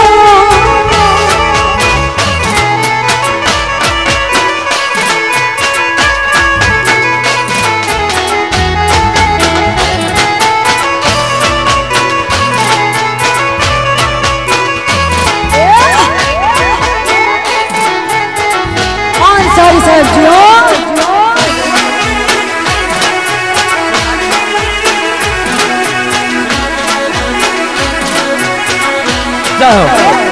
आंसर सर जो जाओ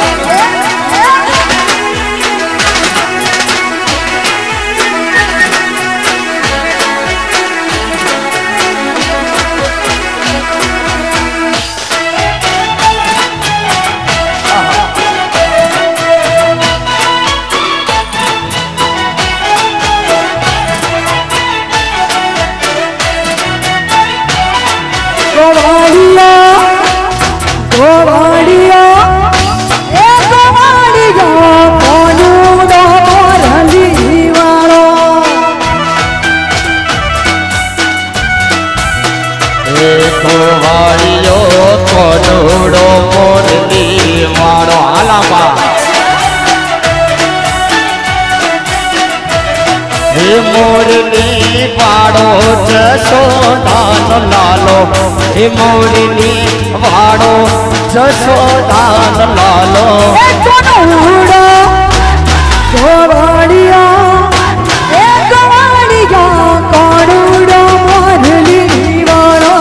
गोवाड़िया गोवाड़िया ए गोवाड़िया कोनूडो मोरली वालो ए गोवाड़ियो कोनूडो मोरली वालो आलामा हे मोरली वाड़ो जसोदान लालो हे मोरली वाड़ो जसोदान लालो ए कोनूडो गोवाड़िया ए गोवाड़िया कोनूडो मोरली वालो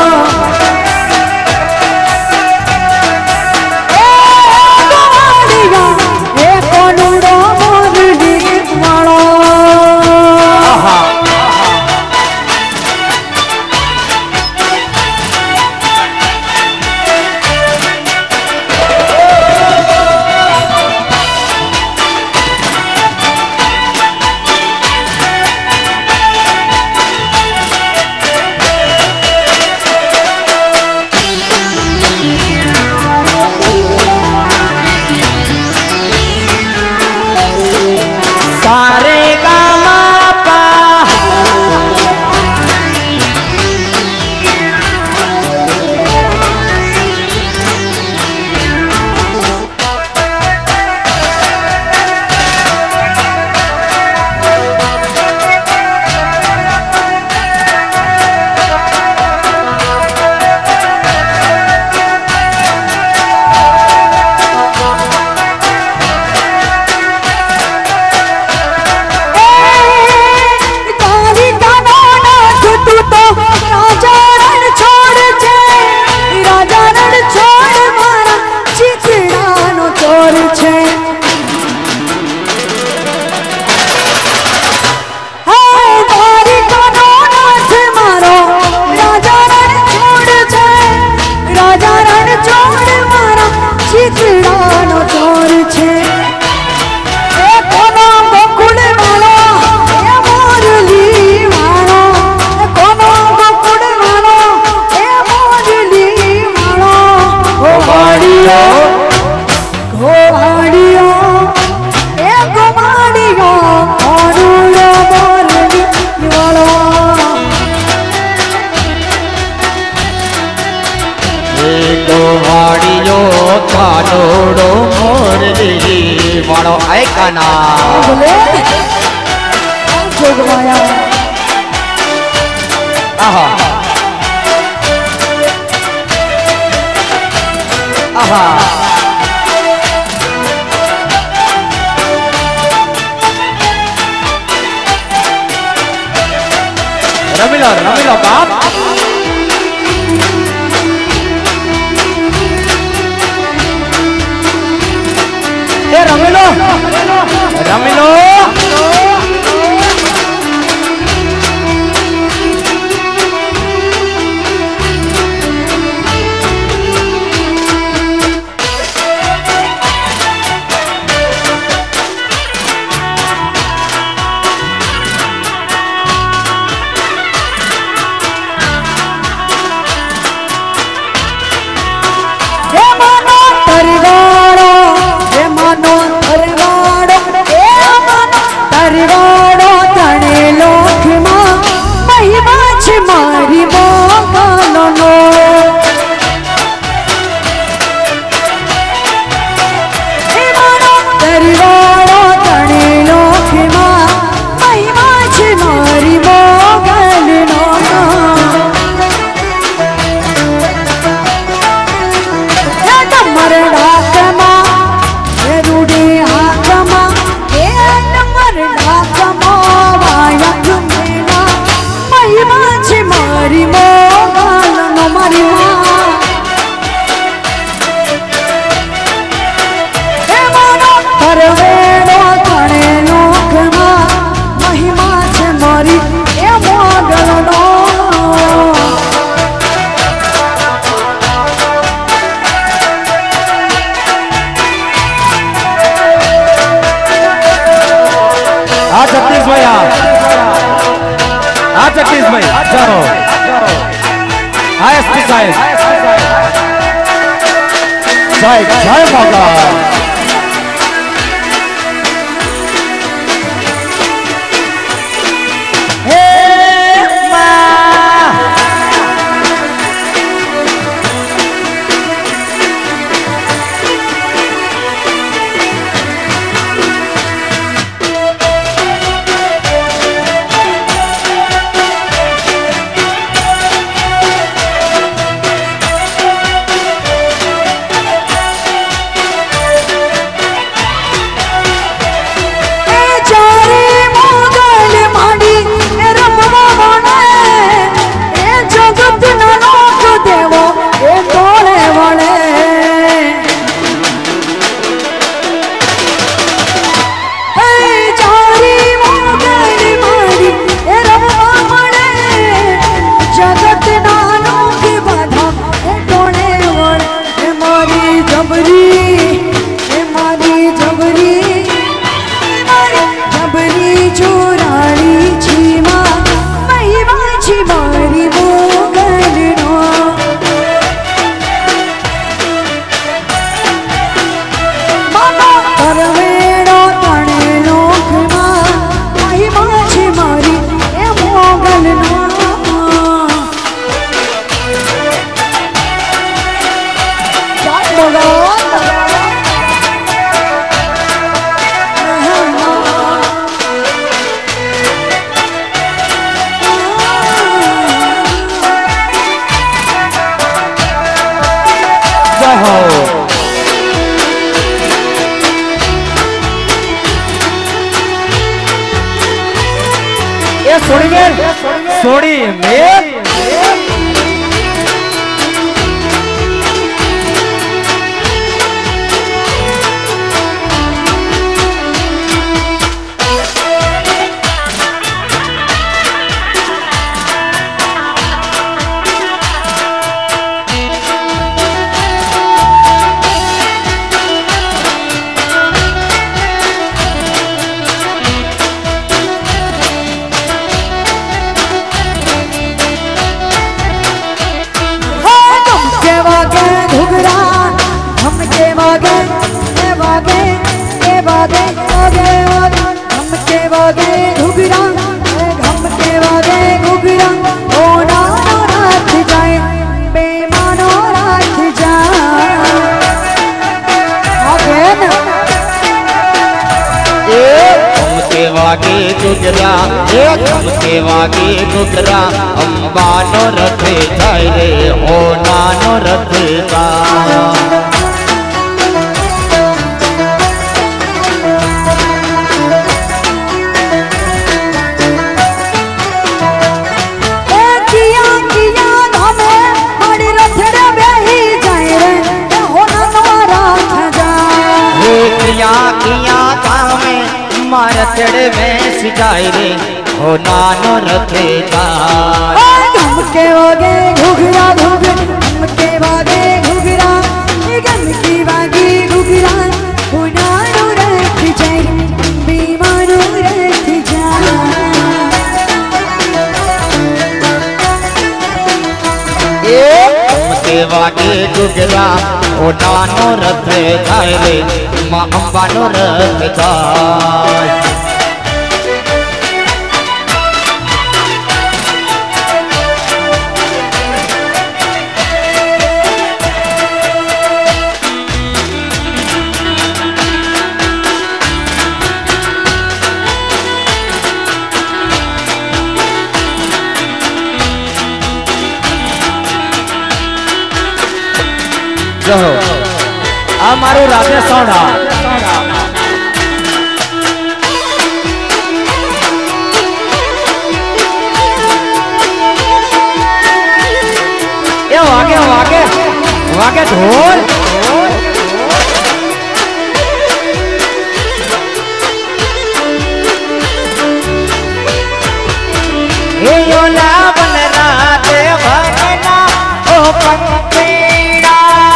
ए गोवाड़िया ए कोनूडो मोरली वालो વાડીઓ કાનોડો મોરલી મારો આયકાના बोले जोगमाया આહા આહા રમીલો રમીલો બાપ એ રમીલો રમીલો हे मानो तरवाड़ो हे मानो तरवाड़ो हे मानो तरवाड़ो तणे लोक मां महिमा छे मारी मोगलनो हे मानो तरवाड़ो तणे लोक मां महिमा छे मारी मोगलनो नंबर डाकमा हे रूडी हाकमा हे नंबर डाकमा वाया गुमेना महिमा छे मारी मोगलनो मारी मां हे मानो परवेणो तणे लोकमा महिमा छे मारी ए मोगलनो આ જગદીશ ભાઈ આ આ જગદીશ ભાઈ જાઓ આ એસપી સાહેબ જય જય બાબા હે મા सोड़ी मेल सोड़ी मेल वागे गुजरा ए झमके वागे गुजरा अंबानो रथ जाय रे ओ नानो रथ जाय मारा चढ़े में सिजाई रे हो नानो रथे जाय घुमके वागे घुघरा घुघरा घुमके वागे घुघरा घुमकी वागे घुघरा हो नानो रथ जाय बीमानो रथ जाय ए घुमके वागे घुघरा हो नानो रथे जाय रे मां अंबानो रथ जाय जो आ मारू राधे सोना ये वागे वागे वागे ढोल ये यो ला बन राधे भगना ओ पंखीड़ा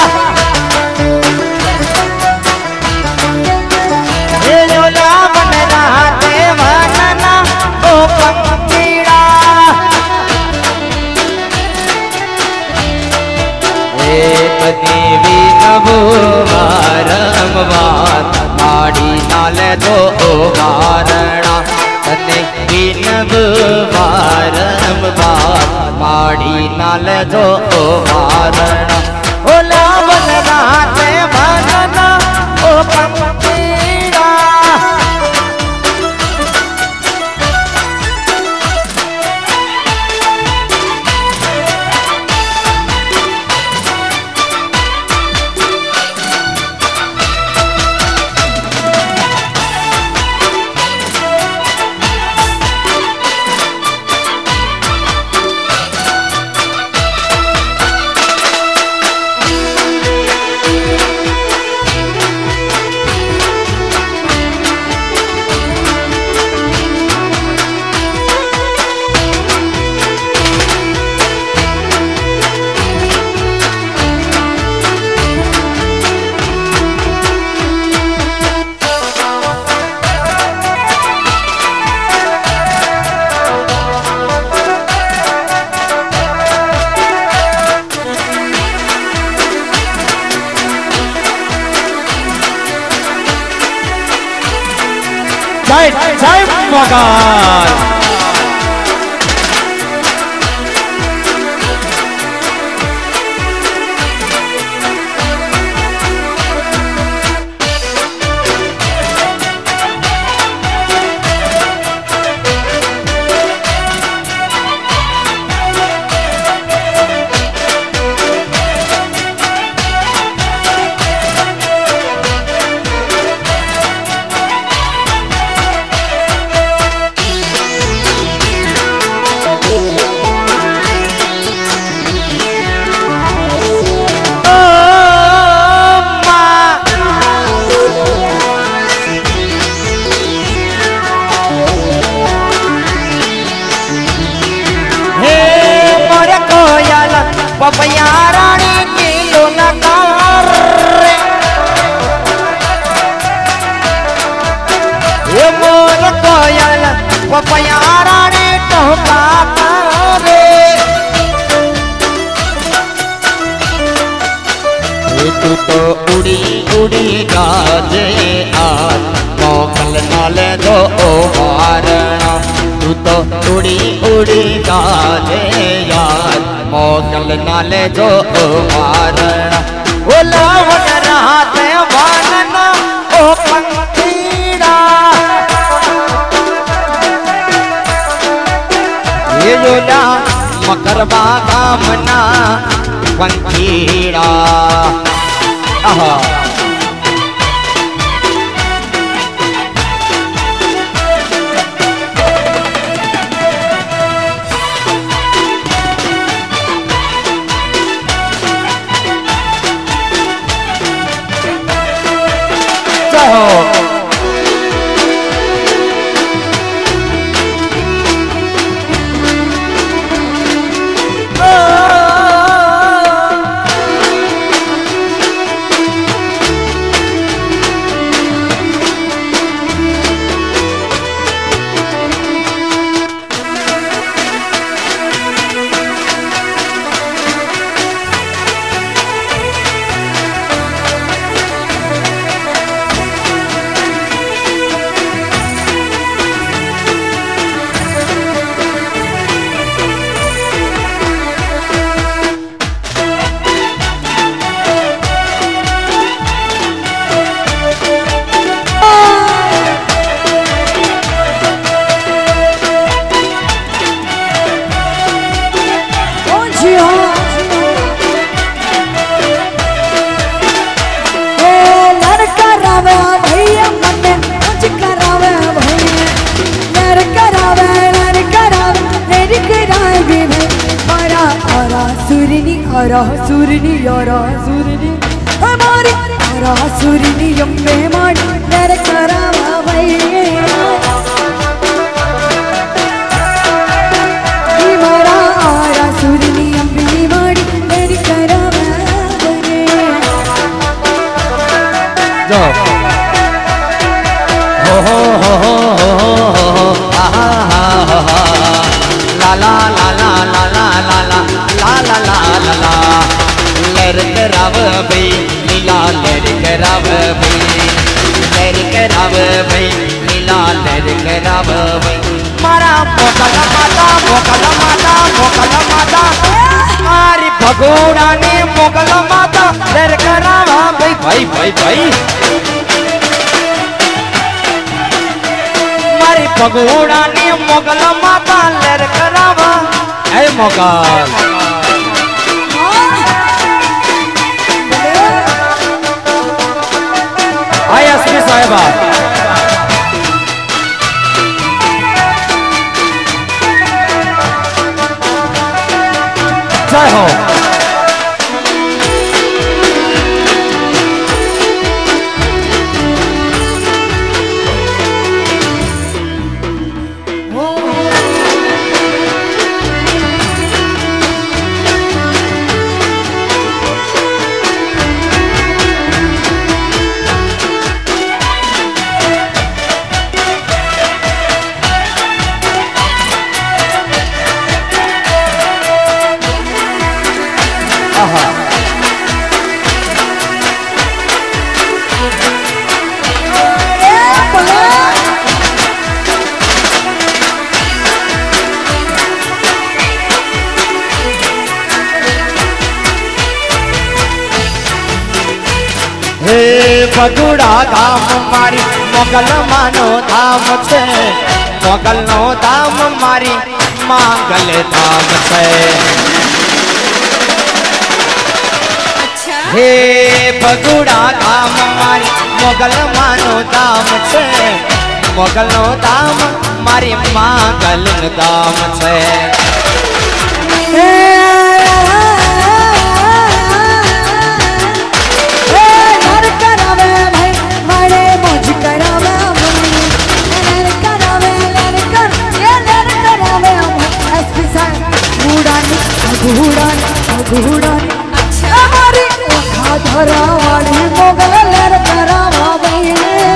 देवी नभो बारंबार माड़ी नाले दो वारणा तने नभ बारंबार माड़ी नाले दो वारणा ओला बलना ते भजना ओ पंखीड़ा जय जय भगवान पपया रानी किलो नकार ये मोर कोयल पपया रानी टोका करे तू तो उड़ी उड़ी गाजे आज मोकल नाले दो वारणा तू तो उड़ी उड़ी गाजे यार मोकल नाले जो वारणा ओ लावण रात वानना ओ पंखीड़ा जोड़ा मकरबा गामना पंखीड़ा आहा हरा सुरनी यारा सुरनी हमारी हरा सुरनी यम्मे माड़ी मेरे करावा भाई हमारा हरा सुरनी यम्मे माड़ी मेरे करावा भाई जाओ हो हो हो हो हो हो आहा हा हा ला ला ला ला ला ला ला ला ला ला ला ला लहर कराव भाई नीला लहर कराव भाई लहर कराव भाई नीला लहर कराव भाई मारा मोकल माता मोकल माता मोकल माता मारी भगोड़ा ने मोकल माता लहर करावा भाई भाई भाई भाई मारी भगोड़ा ने मोगल माता लहर करावा ऐ मोगल आय अस्मी साहिबा जय हो भगुड़ा धाम मारी मोगल मानो धाम छे मोगल नो धाम मारी मांगल धाम छे हे भगुड़ा धाम मारी मोगल मानो धाम छे मोगल नो धाम मारी मांगल धाम छे हमारी धरा वाली मोगल लहर करावा भाई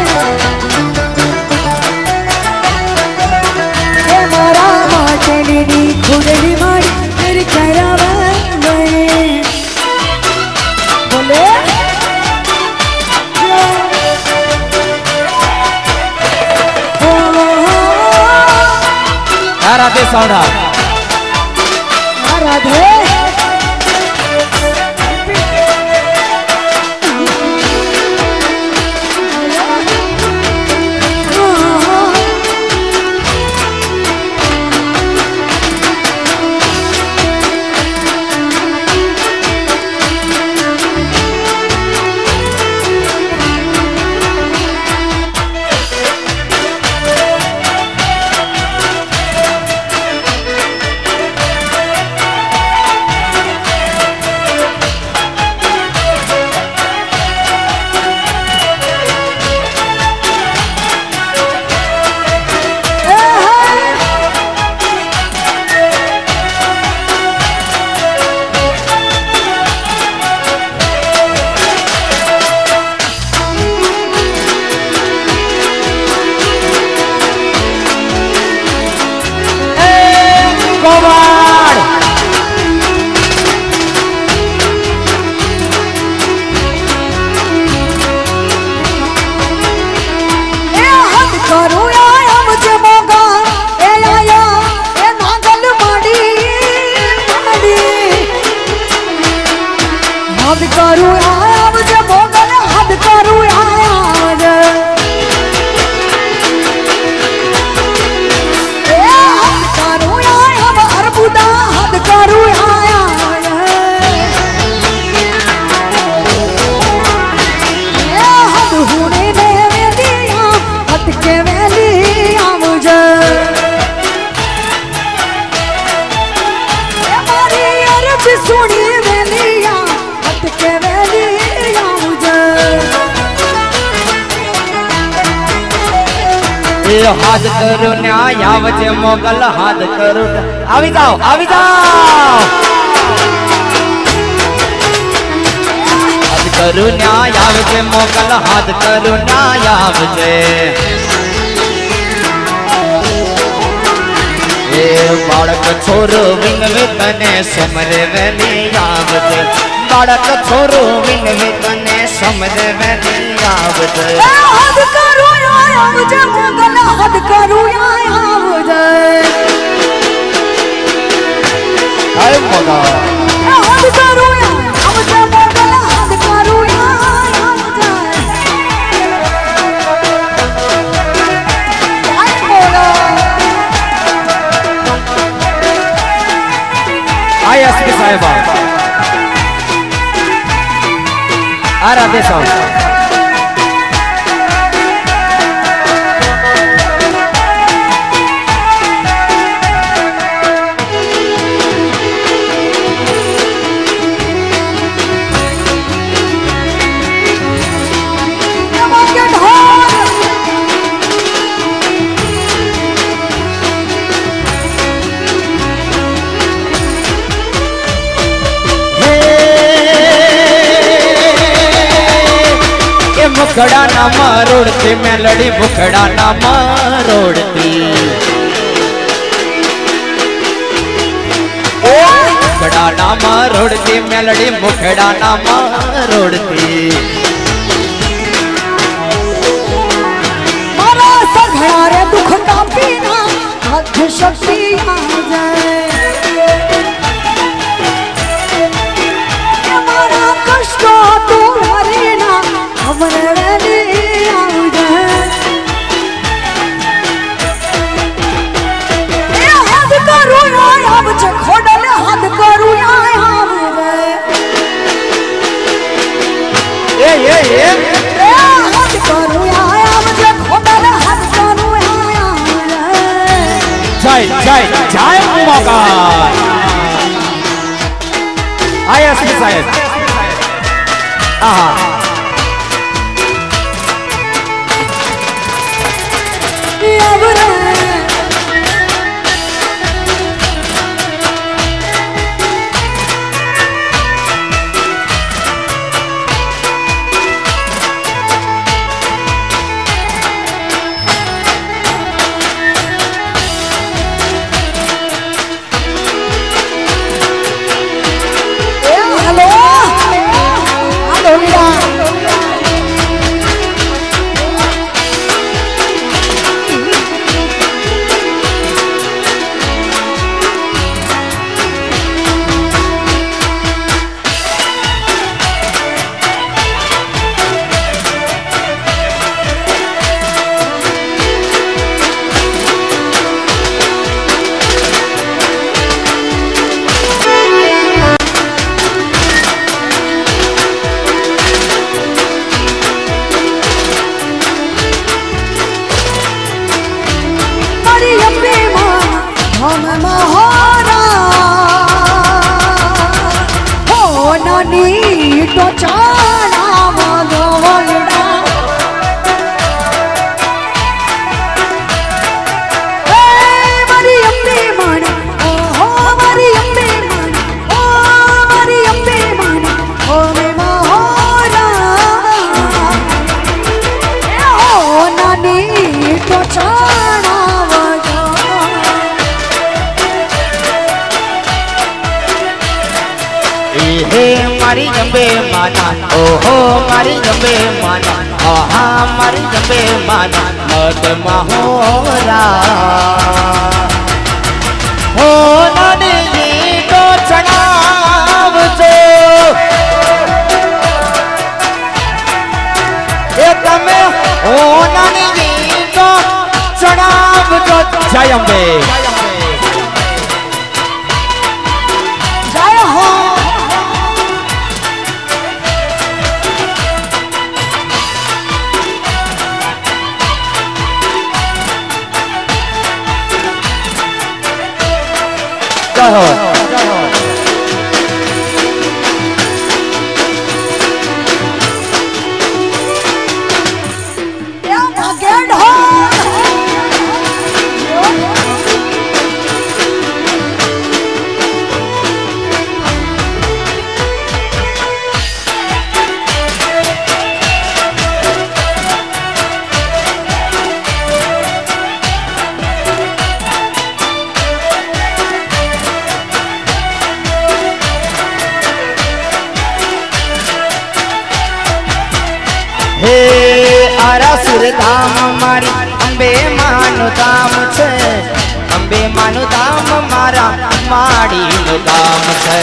मारा माटेली खुदली मारी तेरी करावा भाई बोले राधे सौड़ा राधे हद करू आवजे मोगल हद करू आवजे ए हद करू आव अरबुदा हद करू आवजे ए हद हुने ने वेलिया हद के वेली आवजे ए मारी अरब सुनी वेलिया हद के वेली आवजे ए हाथ करो न्याय आवजे मोगल हाथ करो आवी जाओ आवी जाओ हाथ करो न्याय आवजे मोगल हाथ करो न्याय आवजे ए बाळक छोरो विनवे तने समरे वेली आवजे बाळक छोरो विनवे तने समरे वेली आवजे हद करू आवजे मोगल हद करू आवजे हाय मोगल हद करू आवजे मोगल हद करू आवजे हाय मोगल आई एसपी साहेबा आ राधे साहब मुखड़ा ना मरोड़ती मेलड़ी मुखड़ा ना मरोड़ती मुखड़ा ना मरोड़ती मेलड़ी मुखड़ा ना मरोड़ती मारा सघड़ा रे दुख का पीना हद शक्ति आ जाए मारा कष्ट तू हरीना हमरे वेली आवजे ए हद करू आवजे खोडल हद करू आवजे ए ए ए ए हद करू आवजे खोडल हद करू आवजे जय जय जय मोगल आई एसपी साहेब आहा हेलो हेलो लीला तो चाला मगोलड़ा ए मरी अम्बे माना ओ हो मरी अम्बे माना ओ मरी अम्बे माना ओ मैं मोहरा ए हो नानी तो चाला हे मारी जंबे माना ओहो मारी जंबे माना आहा मारी जंबे माना मत माहोरा हो नदी तो चढ़ाव जो जय अंबे जय हो। जय हो। अगेन हो। हे आरासुर धाम मारी अंबे मानु धाम छे अंबे मानु धाम मारा माड़ी नु धाम छे।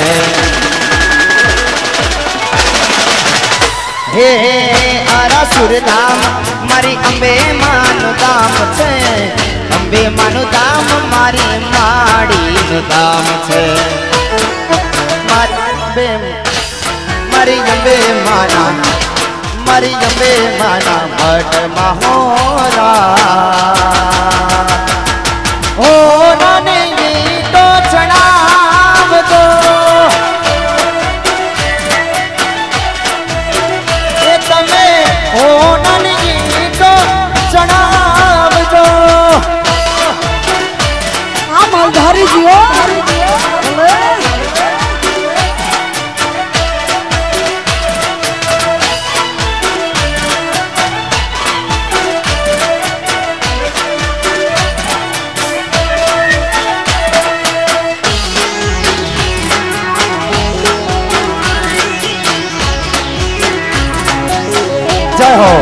हे आरासुर धाम मारी अंबे मानु धाम छे अंबे मानु धाम मारी माड़ी नु धाम छे। मारी अंबे मारी अंबे माना मारी अंबे माना मठ महोरा ओ नाने तो चढ़ाव दो ए तमे ओ नाने तो चढ़ाव दो। आ मालधारी जी हो। जय हो।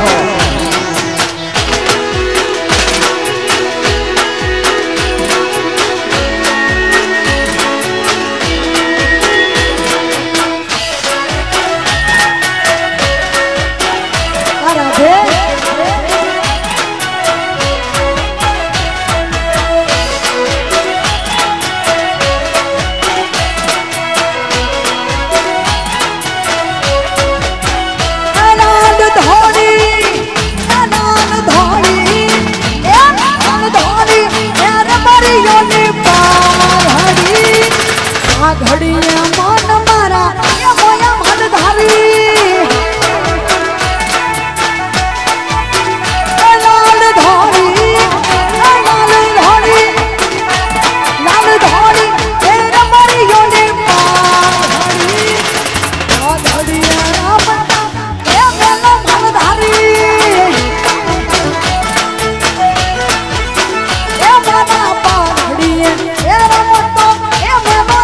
राधे घड़ी मन मारा मोया मालधारी लाल धारी लाल धारी लाल धारी तेरा मरियो ने मालधारी आ घड़ी राम ए मेला मालधारी ए माना पाघड़ी ए राम तो ए मेला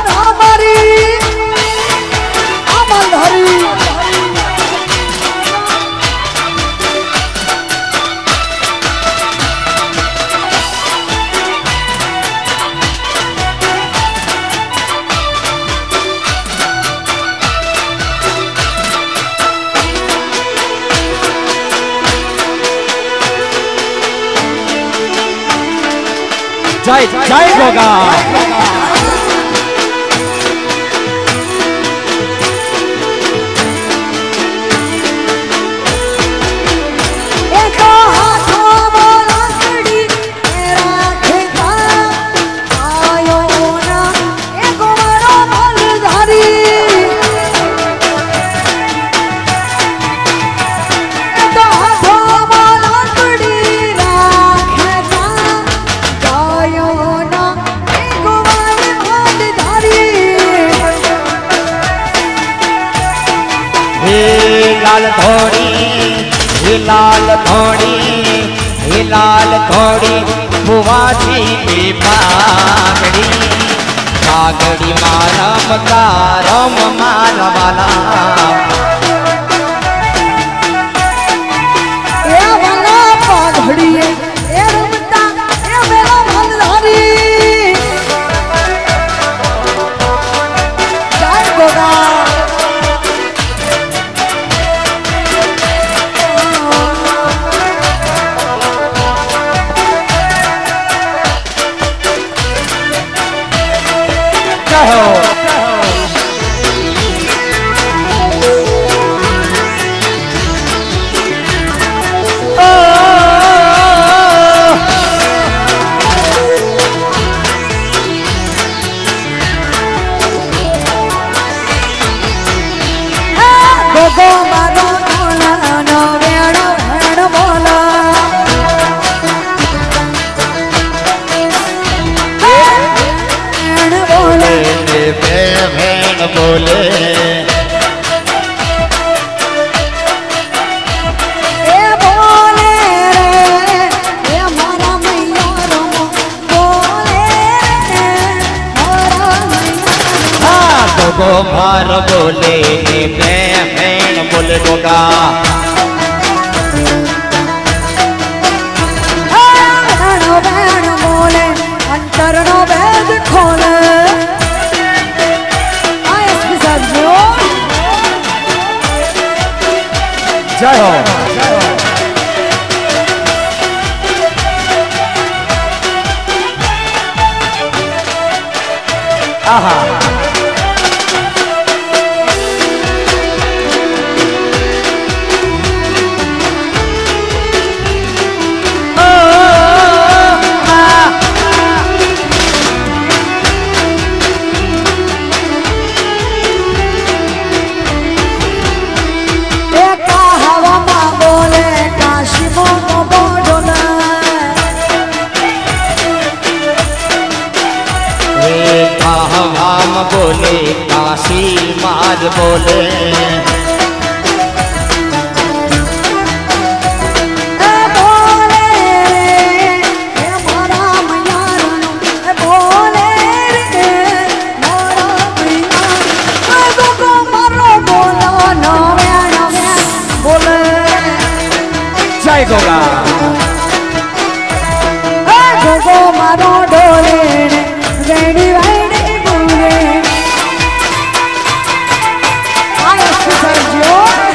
जय जय गोगा। लाल धोड़ी हे लाल धोड़ी हे लाल धोड़ी बुआ जी की पागड़ी पागड़ी मारा मकारम मारा वाला ए वाला पाघड़ी ए रमता ए मेरा मालधारी जय गोगा। गोगो मारो बोला नो वेणो वेण बोला वेण बोले वेण बोले ए बोले रे ए मारा मैया रमो बोले रे मारा मैया हाँ गोगो मार बोले वेण बोले गोगा वेणो वेण बोले अंतरनो वेद खोले आए इसके साथ जो जय हो आहा एका हवा मा बोले काशी मोनो बोडोला हम बोले काशी मार बोले ए बोले रे ए मारा मैया रनो ए बोले रे मारा मैया ए गोगो मारो बोला नो वेणो वेण बोले जय गोगा ए गोगो मारो डोले रे वेणी वेणी बोले आए इसके साथ जो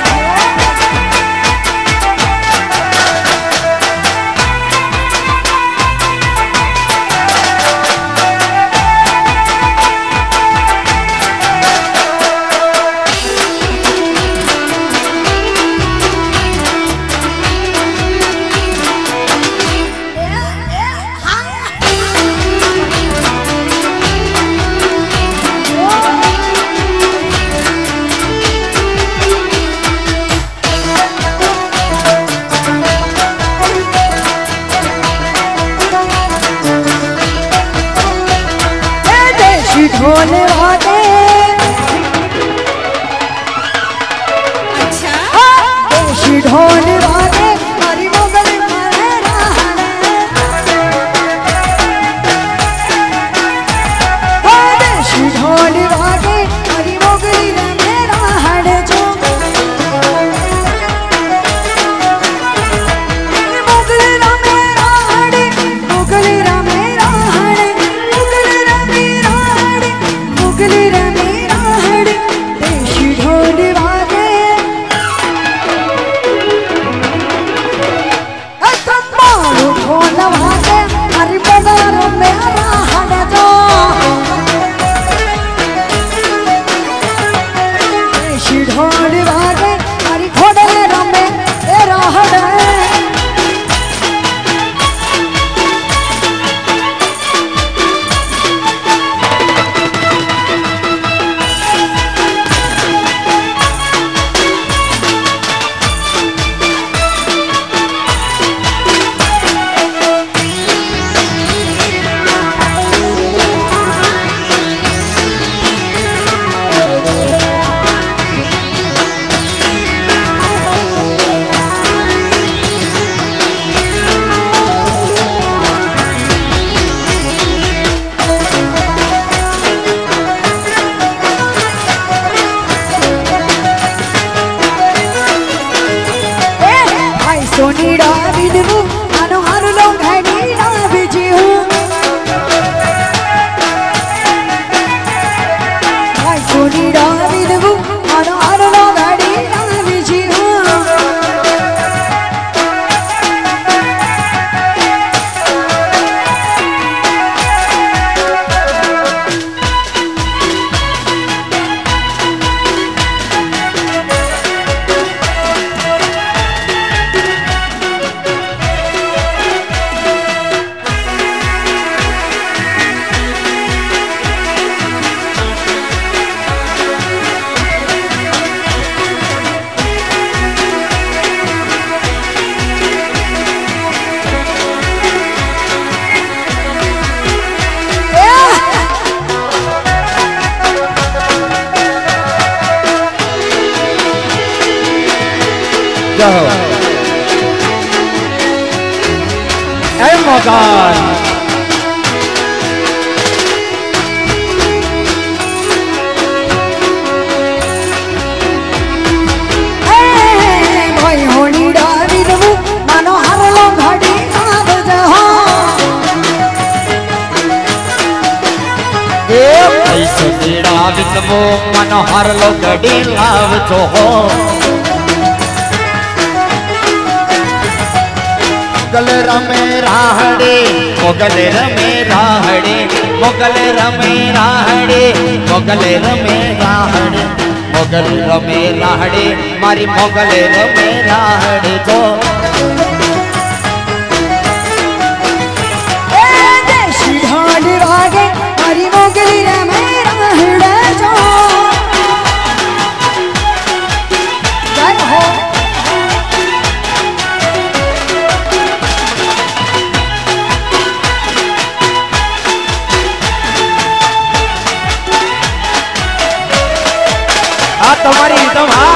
ढोल वागे अच्छा देशी ढोल वागे हरी मोगल मारे राहड़े ओ देशी ढोल वागे हरी मोगली रे राहड़े जो मोगली रे राहड़े मोगली रे राहड़े मोगली रे मुगली रे मेरा हड़ देशी ढोल वागे जाओ ए मकान भाई होनी डाली दबू मानो हर लो घड़ी आब जहो ए ऐसे बीड़ा बितबो मनोहर लो गड़ी लाव जो हो मोगल रमे राहड़े मोगल रमे राहड़े मोगल रमे राहड़े मोगल रमे राहड़े मोगल रमे राहड़े मारी मोगल रमे राहड़े जो ढाडी भागे मारी मोगली रमे राहड़े जो जय हो आ तुम्हारी एकदम हाँ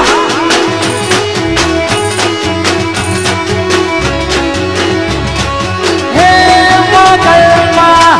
हे मोगल माँ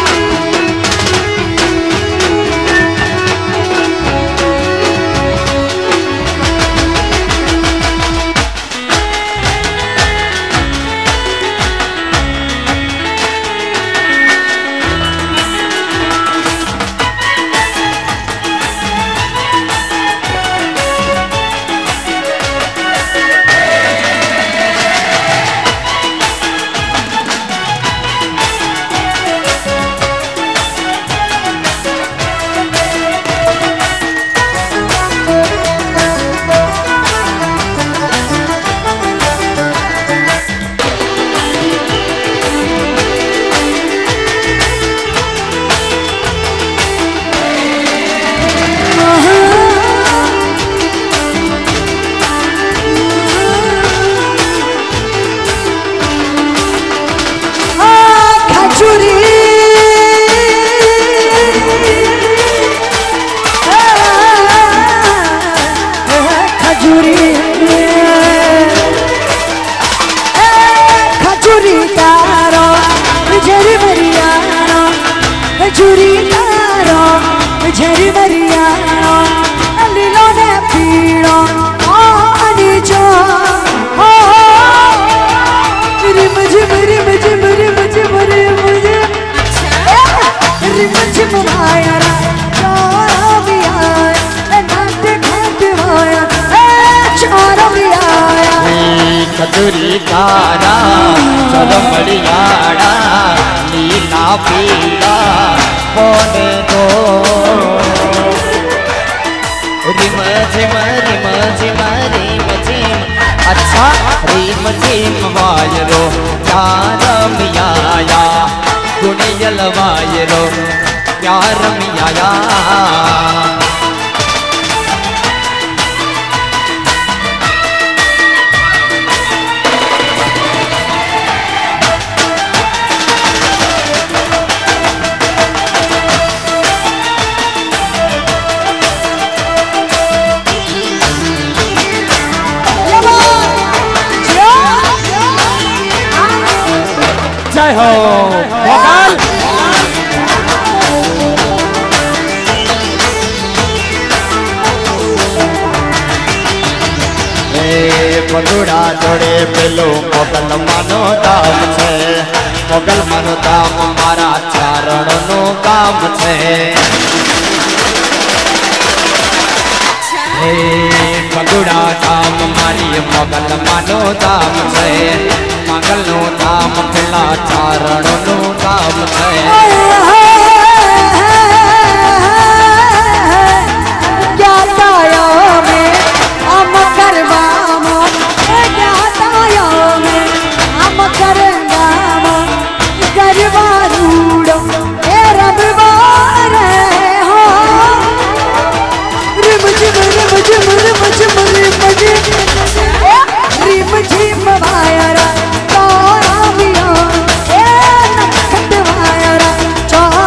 झुरी तारो झरी मरिया लीलो ने पीड़ो आनी जो हो रिम झिम रिम झिम रिम झिम रिम झिम रिम झिम माया रा चारा भी आया नाटे खाते माया चारा भी आया कदुरी कारा चलो मड़ियाड़ा नीला पीला बोने दो रिम झिम रिम झिम रिम झिम अच्छा रिम झिम वायरो प्यार मियाया गुणियल वायरो प्यार मियाया जय हो भोपाल पगुड़ा जोड़े पेलो मोगल मानो दाम छे मोगल मानो दाम मारा चारण नो काम छे पगुड़ा दाम मारी मोगल मानो दाम छे मंगल नो दाम पेला चारण नो दाम छे वायरा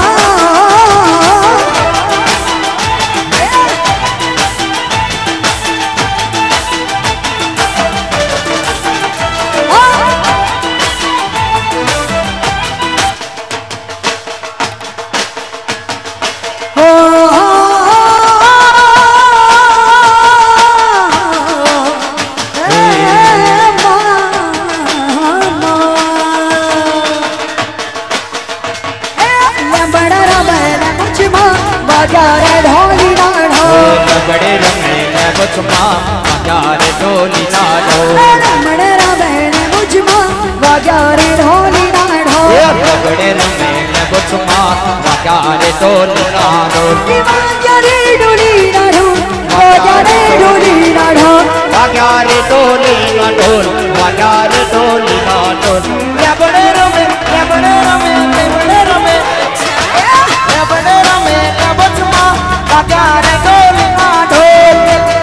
बचमा वाग्यारे ढोली ना ढोल रमण रमे ने मुझमा वाग्यारे ढोली ना ढोल रगड़े रमे ने बचमा वाग्यारे ढोली ना ढोल वाग्यारे ढोली ना ढोल वाग्यारे ढोली ना ढोल वाग्यारे ढोली ना ढोल वाग्यारे ढोली ना ढोल रगड़े रमे रगड़े रमे रगड़े रमे रगड़े रमे ने बचमा वाग्यारे ढोली ना ढोल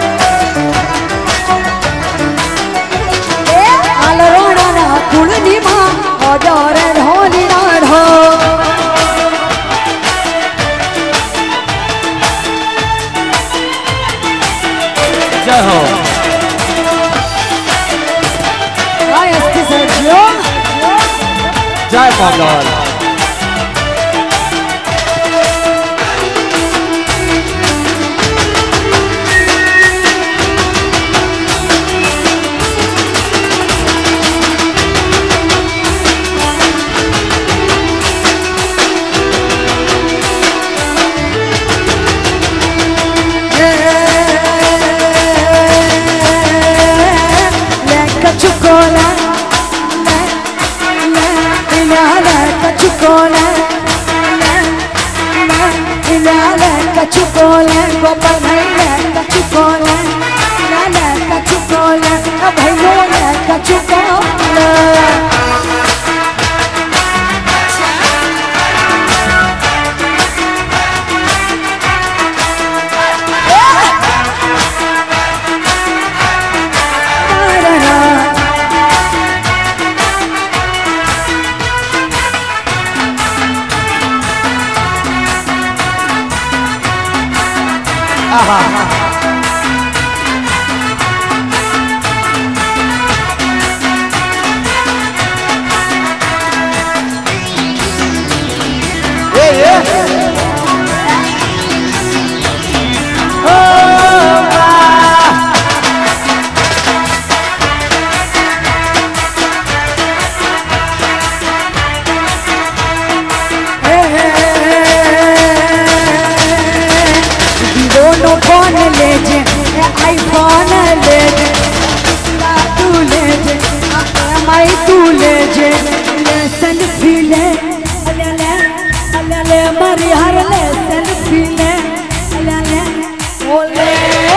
आलरोड़ा ना कुलनी मां वाग्यारे ढोली ना ढोल जय हो हाय एसपी सर्जियो जय मंगल Chukola, la la la la kachukola, la la la la kachukola, gopal bhai la kachukola, la la kachukola, bhaiyo la kachukola. Phone ले जे आईफोन ले जे तू ले जे माई तू ले जे ले सेल्फी ले ले ले ले मरी हर ले सेल्फी ले ले ले ओ ले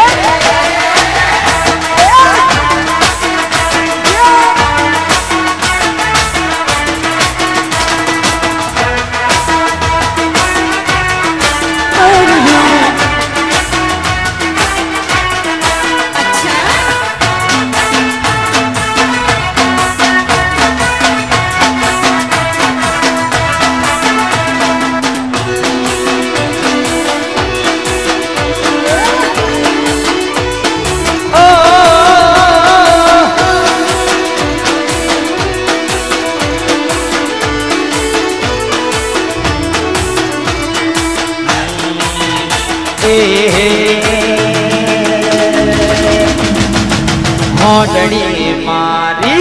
होडड़ी मारी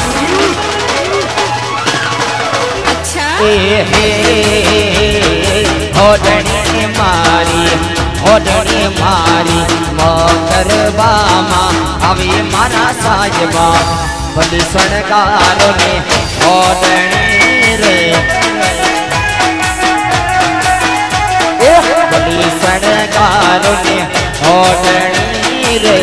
अच्छा ए हे होडड़ी मारी होडड़ी मारी मोकर बामा अभी मारा साजबा बली सड़कारों ने होडड़ी रे बली सड़कारों ने होडड़ी रे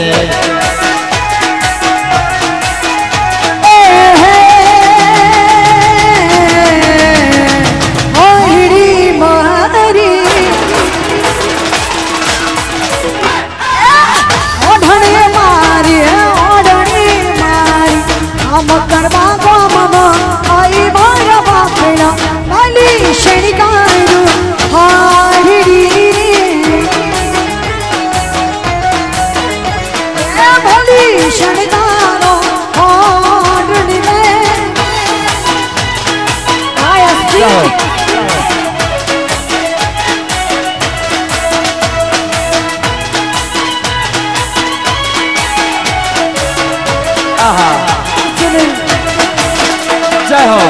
जय हो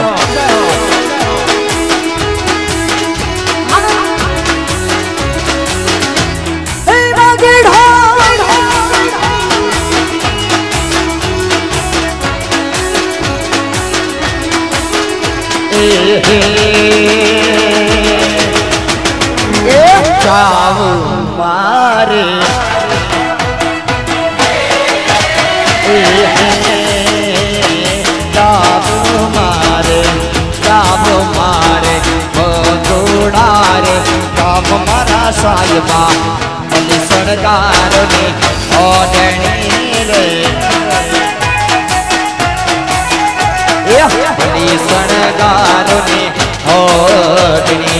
जाओ मारे जाओ मारे जाओ मारे ओ जोड़ारे जाओ मारा साहिबा अली सरदार ने ओढ़नी रे अली सरदार ने ओढ़नी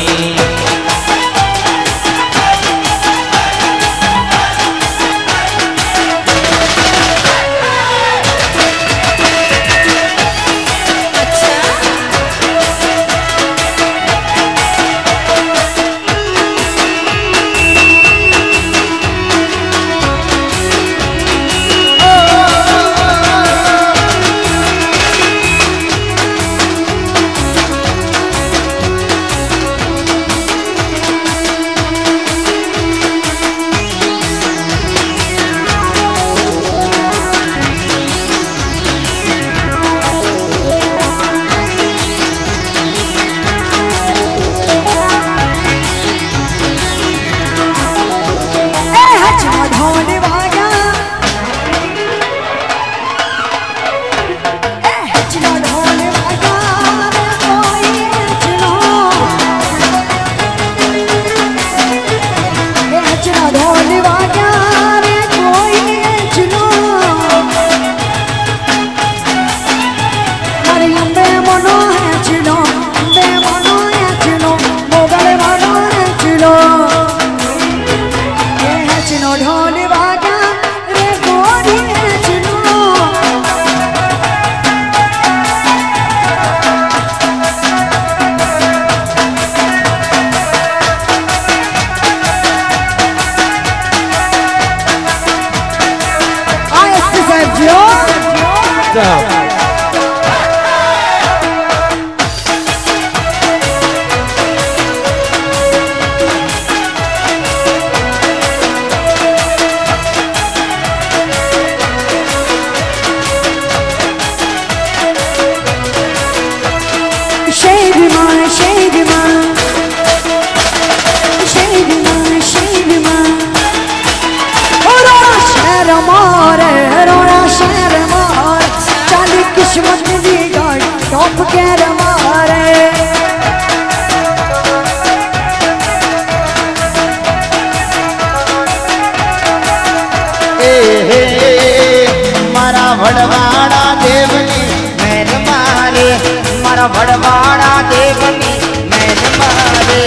वड़वाड़ा देवनी मैन मारे मारा वड़वाड़ा देवनी मैन मारे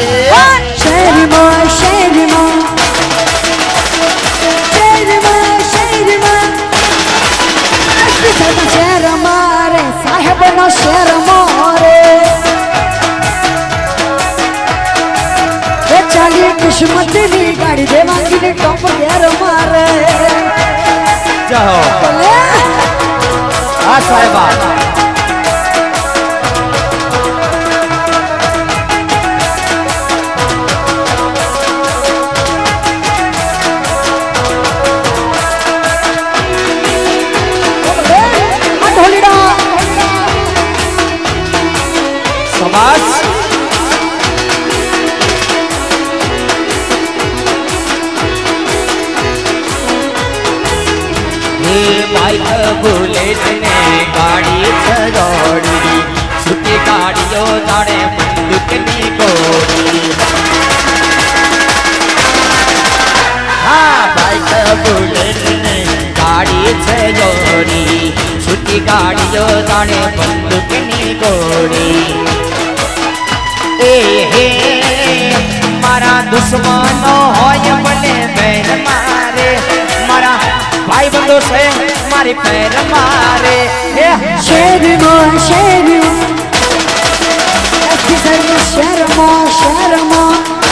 शेर माँ शेर माँ शेर माँ शेर माँ शेर मारे साहेब ना शेर मारे चाली किस्मत नी गाड़ी देवांगी ने टॉप गेर मारे जाओ आ साहिबा समाज बाइक बुलेट ने गाड़ी चरोड़ी छुट्टी गाड़ियों दाड़े बंदूक नी गोरी हाँ बाइक बुलेट ने गाड़ी चरोड़ी छुट्टी गाड़ियों दाड़े बंदूक नी गोरी ए हे मारा दुश्मनो होय बने बैर मारे मारा भाई बंदो से मारे पैर मारे शेर माँ शेर शेर माँ शेर माँ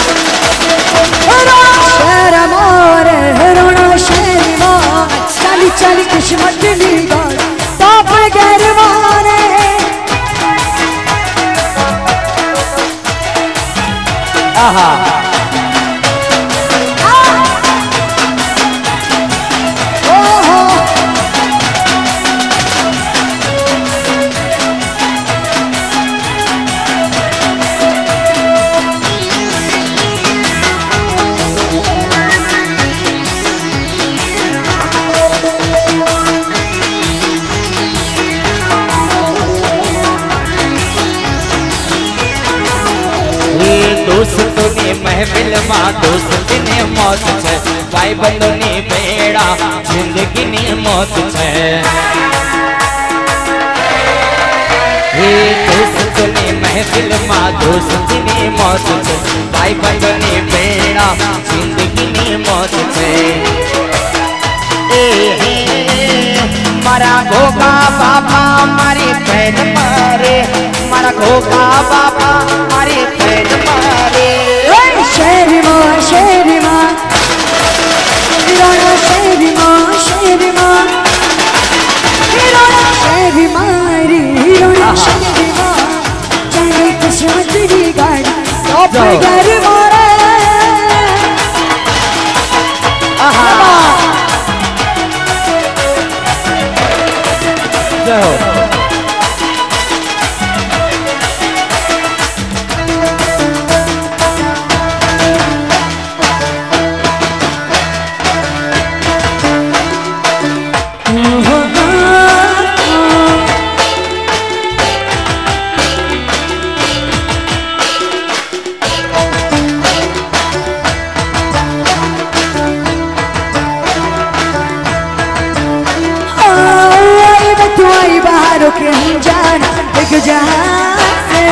शेर मारे रोना शेर माँ चाली चाली किस्मत नी गाड़ी टॉप गेर मारे आहा महफिल में दोस्ती ने मौत है भाई बंधु नी बेड़ा जिंदगी नी मौत है हे दोस्ती ने महफिल में दोस्ती ने मौत है भाई बंधु नी बेड़ा जिंदगी नी मौत है ए मारा गोगा बाबा मारे पैर मारे मारा गोगा बाबा मारे पैर मारे शेरी माँ शेरी माँ हिरोना शेरी माँ शेरी माँ हिरोना शेरी मारी हिरोना शेरी माँ जाने किस्मत की गाड़ी तो घर मारे जय हो के हम जान एक जहां से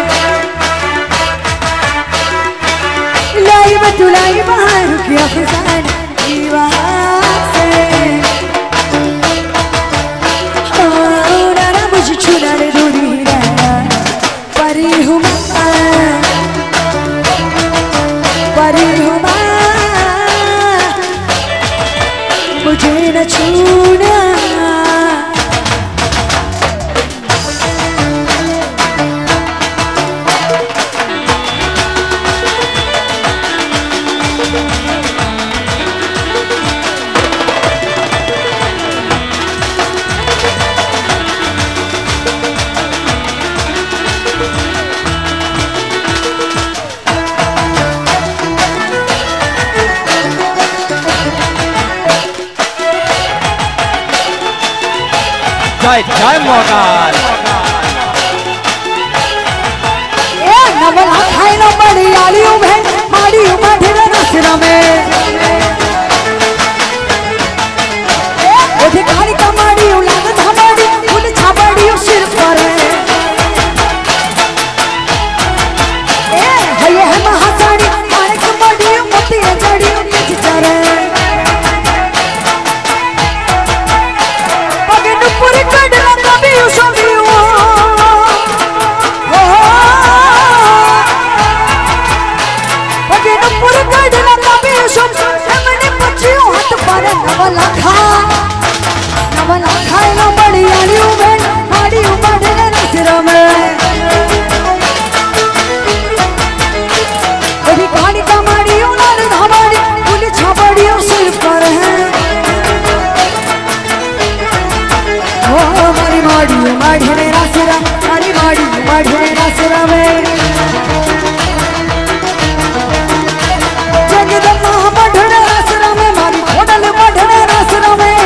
लाई बतुलाई बाहर के अफसान दीवार से ना मुझे छुड़ा रे दूरी रहना परी हूँ मैं परी हूँ मैं मुझे न छूना जय जय मोगाल ए नवला खाई लो बड़ी आलियों में माड़ी उमा ढेला नसरा में ओ भिखारी का माड़ी उलाद हमारी फूल छाबड़ी सिर पर ए हये है महासाड़ी मारे के माड़ी मोती जड़ी नीचे चरे पूरी कड़ला कभी उसमें हो अगर पूरी कड़ला कभी उसमें हमने बच्चियों हाथ पर नवला खा नवला खाए ना बड़ी आलियों में बड़ी उम्र है नसरा में कभी पानी का मारी उन्हें हमारी पुलिस छाबड़ी सिर पर है मारी माड़ी माढ़े रासरा मारी माड़ी माढ़े रासरा में जगदम्मा माढ़े रासरा में मारी होटल माढ़े रासरा में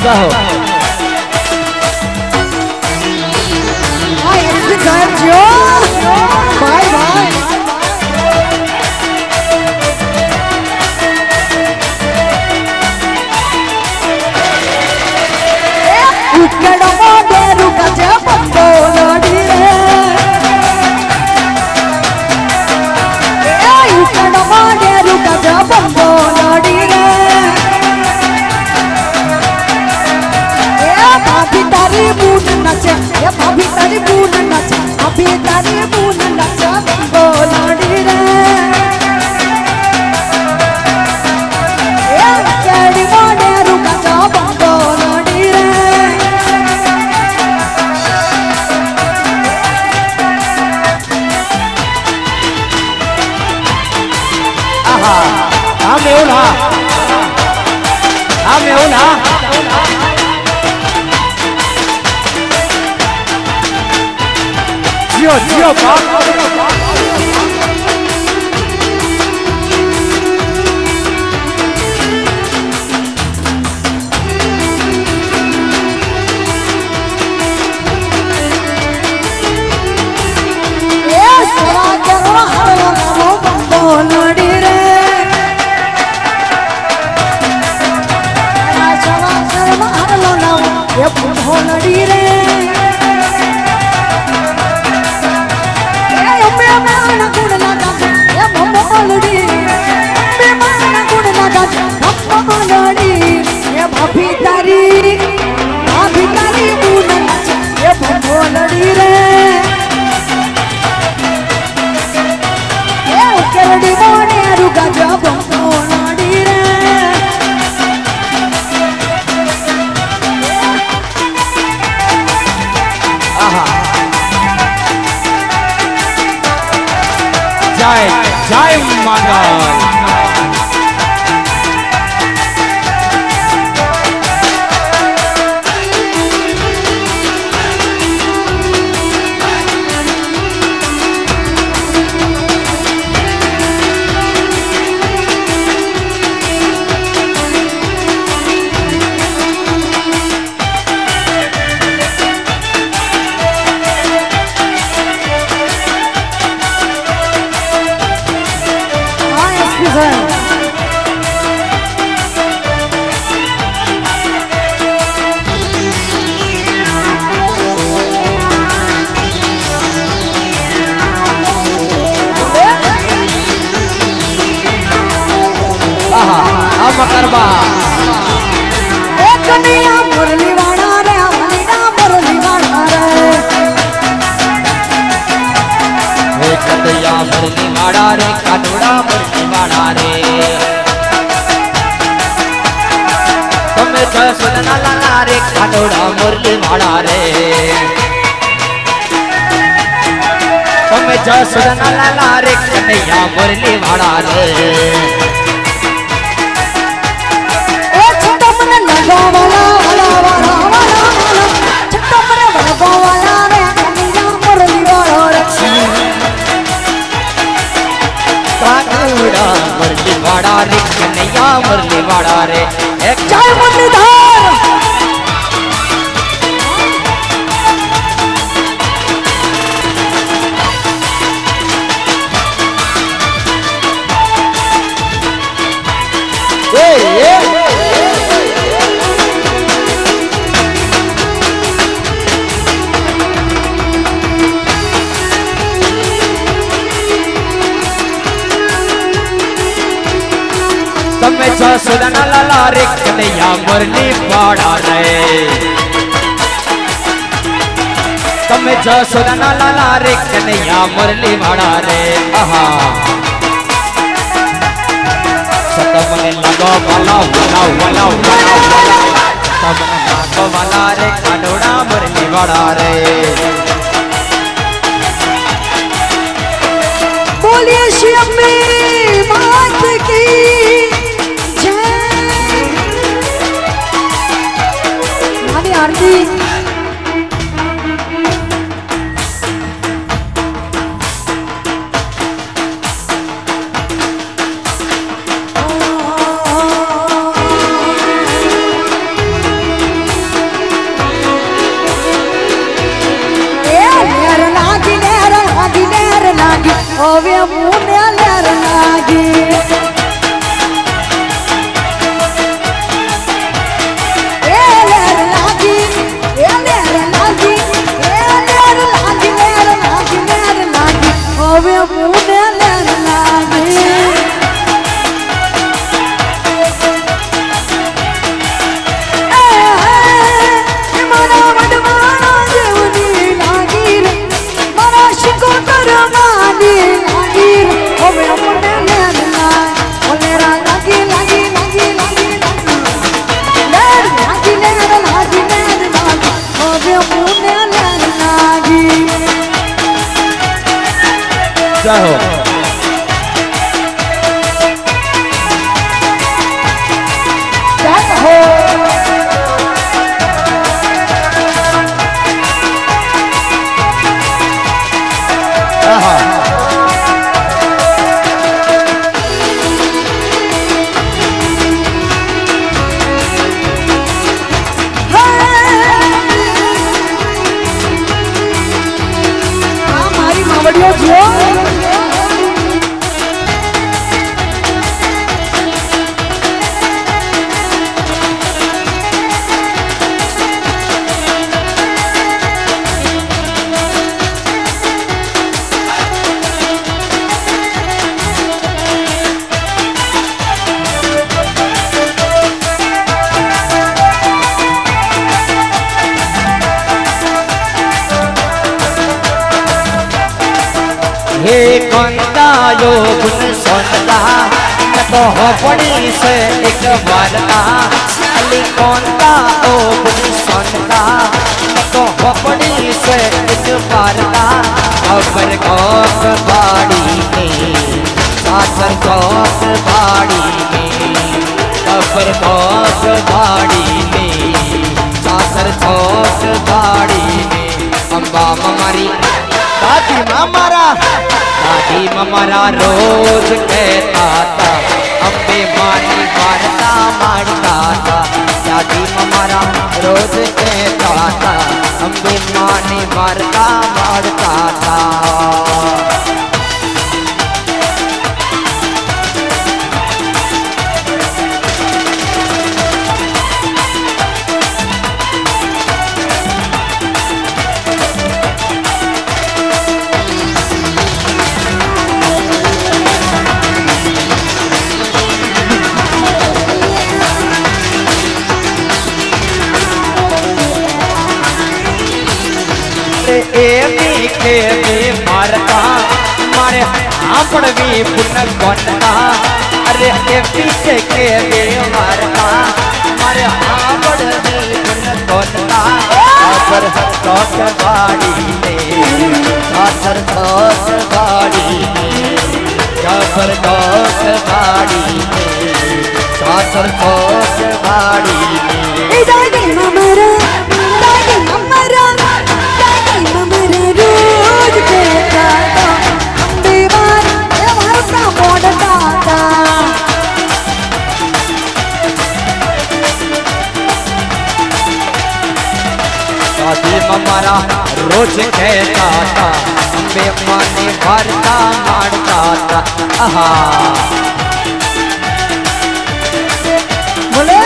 जाओ हाँ एसपी साहब जो भाई भाई उकड़ मोडे रुका जा बंदो लड़ी रे ए उकड़ मोडे रुका जा बंदो लड़ी रे ए भाभी तारी बून नचे ए भाभी तारी बून नचे भाभी तारी बून नचे बंदो लड़ी रे ए उकड़ मोडे रुका जा बंदो लड़ी रे हम એવું ના हम એવું ના जियो जियो बाप ए सवा करो हरो नमो बंदो लड़ी रे सवा करो हरो नमो ये बंदो लड़ी रे ए अम्मे माना गुण लगा ये बंदो लड़ी अम्मे माना गुण लगा बंदो लड़ी ये भाभी तारी भाभी तारी गुण ये बंदो लड़ी रे केवड़ी मोने रुका जा बंदो लड़ी रे जय जय मंगल हाँ एसपी साहब हम करबा ए कन्हैया मुरली वाला रे अमलीना मुरली वाला रे वे कतया मुरली वाड़ा रे कानूड़ा मुरली वाड़ा रे तुम्हें जय सुनना लाला रे कानूड़ा मुरली वाड़ा रे तुम्हें जय सुनना लाला रे कन्हैया मुरली वाड़ा रे ए छोटा मन लगो वाला वाला वाला वाला वाला छोटा मन लगो वाला रे कन्हैया मुरली वाला रे कानूड़ा मुरली वाड़ा रे कन्हैया मुरली वाड़ा रे एक जय मुरलीधर ए ए तुम्हें जो सुनना लाला रे कन्हैया मुरली वाड़ा रे तुम्हें जो सुनना लाला रे कन्हैया मुरली वाड़ा रे आहा सतमने लगो वाला वाला वाला वाला सतमने लगो वाला रे कानूड़ा मुरली वाड़ा रे बोलिए शिव में मात की जय मानी आरती यो गुण सोनता मैं तो हो पड़ी से एक वारता अली कौनता ओ गुण सोनता मैं तो हो पड़ी से एक वारता अबर कोक बाड़ी में सासर कोक बाड़ी में अबर कोक बाड़ी में सासर कोक बाड़ी में अम्बा ममारी दादी ममारा दादी ममारा रोज कहता था अम्बे मानी मारता मारता था दादी ममारा रोज कहता था अम्बे मानी मारता मारता था ए के भी मारता मारे आपड़ भी पुन बनता अरे ए पीछे के भी मारता मारे आपड़ भी पुन बनता अबर कोट बाड़ी में सासर कोट बाड़ी में अबर कोट बाड़ी में सासर कोट बाड़ी में दादी ममरा दादी ममरा रोज कहता था अम्बे मानी मारता मोड़ता था दादी ममारा रोज कहता था अम्बे मानी मारता मारता था आहा बोले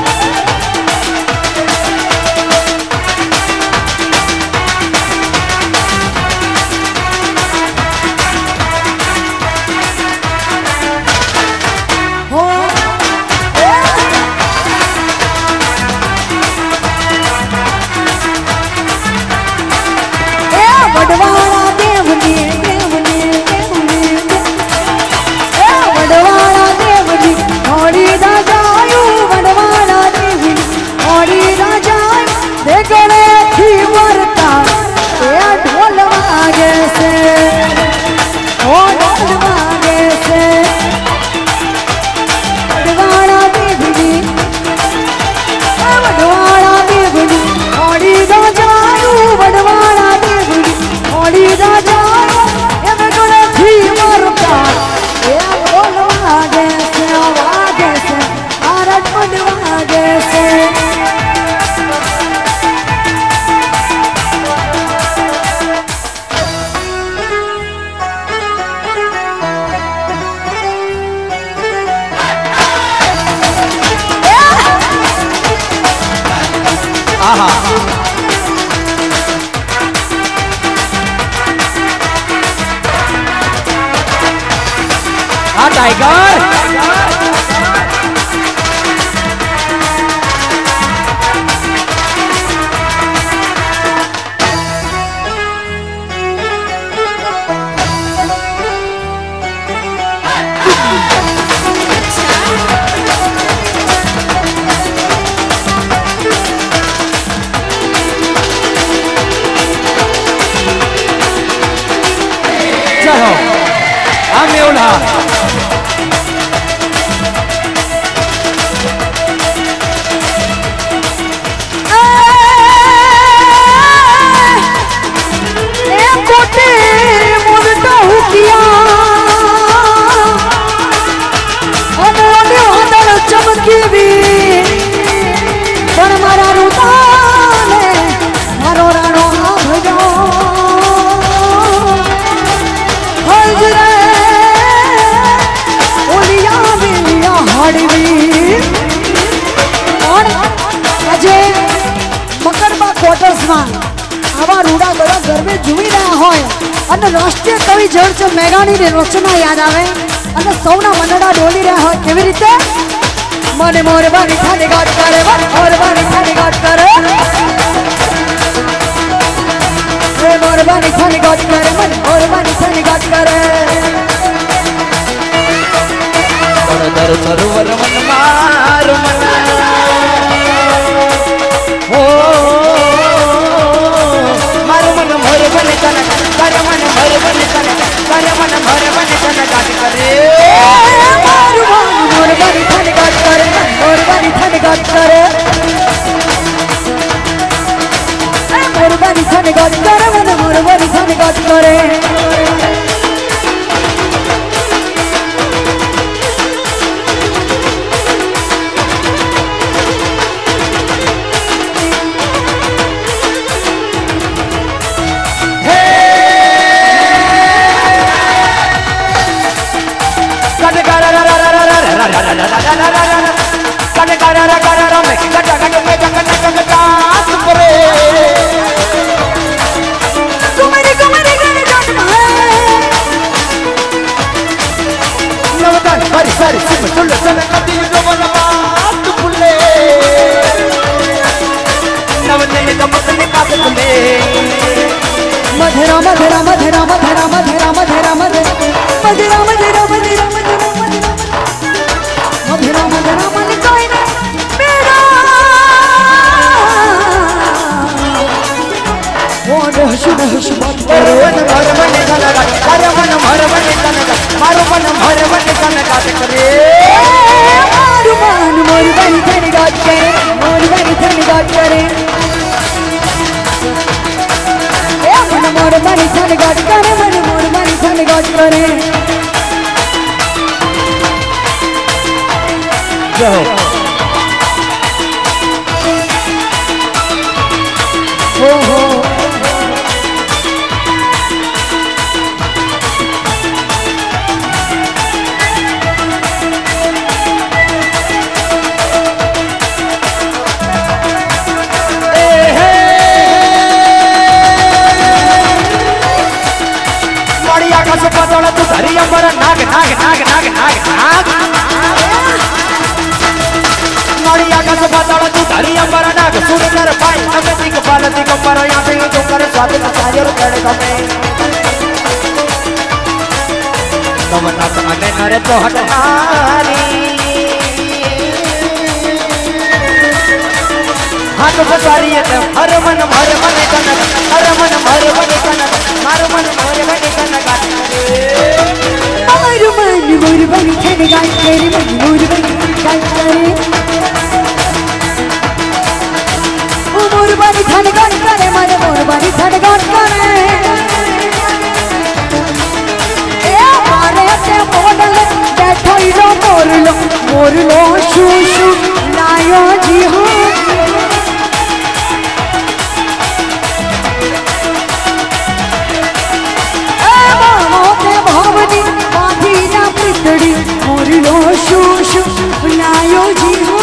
वडवाड़ा देवनी देवनी देवनी ए वडवाड़ा देवनी होड़ी राजायू वडवाड़ा देवनी होड़ी राजायू देखड़े थी मरता ए ढोल वागे से ओ ढोल वागे से वडवाड़ा देवनी ए वडवाड़ा देवनी होड़ी राजायू वडवाड़ा होड़ी राजा ये गुण थी मरता ये बोल वागे से वागे से आरट मुड वागे से आहा हाँ टाइगर चलो हम उला चमकी भी पण मारा रूताले मारो राणो भजो हजरे ओलिया बिलिया हड़वी और अजे मकरबा क्वार्टर्स में आवा रूड़ा गड़ा गरबे जुमी रहा होय અને રાષ્ટ્રીય કવિ ઝવેરચંદ મેઘાણીની રચના યાદ આવે અને સૌના મનડા ડોલી રહ્યા હોય કેવી રીતે મને મોરબાની થાની ગાટ કરે મોરબાની થાની ગાટ કરે મોરબાની થાની ગાટ કરે મને મોરબાની થાની ગાટ કરે सर सरोवर मन मारो मन ओ मारो मन भर बन कन कर मन भर बन कन कर मन भर बन कन गाट करे मारो मन मोर बनी थन गाट करे मोर बनी थन गाट करे मोर बनी थन गाट करे मन मोर बनी थन गाट करे मधुरा मधुरा मधुरा मधुरा मधुरा मधुरा मधुरा मधुरा मधुरा मधुरा मधुरा मधुरा मन कोई ना मेरा वो रहसु रहसु बात करो मन भर बन कन कर मन भर बन कन मारो मन भर बन कन गाट करे मारो मन मोर बनी थन गाट करे मोर बनी थन गाट करे मन मोर बनी थन गाट करे मन मोर बनी थन गाट करे जाओ हो हो पतोड़ा तू धरी अंबर नाग नाग नाग नाग नाग नाग नड़िया का से पतोड़ा तू धरी अंबर नाग सुन कर पाई नवे दिख पाल दिख पर यहाँ से जो कर स्वाद का सायर कर गमे नवना अने नरे तो हटहारी हाथ पसारी है हर मन भर मन कन हर मन भर मन कन मारो मन भर मन कन गाट मारो मन मोर बनी थन गाट करे मन मोर बनी गाट करे ओ मोर बनी थन गाट करे मन मोर बनी थन गाट करे ए मारे ते मोडल बैठो लो मोर लो मोर लो शू शू लायो जी हो मोर लो शू शू लायो जी हो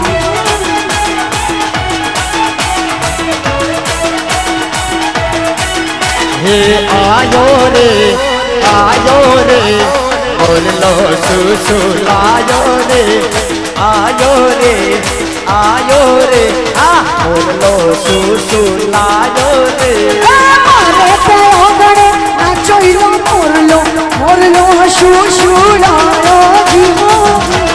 हे आयो रे आयो रे मोर लो शू शू लायो रे आयो रे आयो रे आ मोर लो शू शू लायो रे मारे पे ओगड़े नाचो लो मोर लो मोर लो शू शू लायो जी हो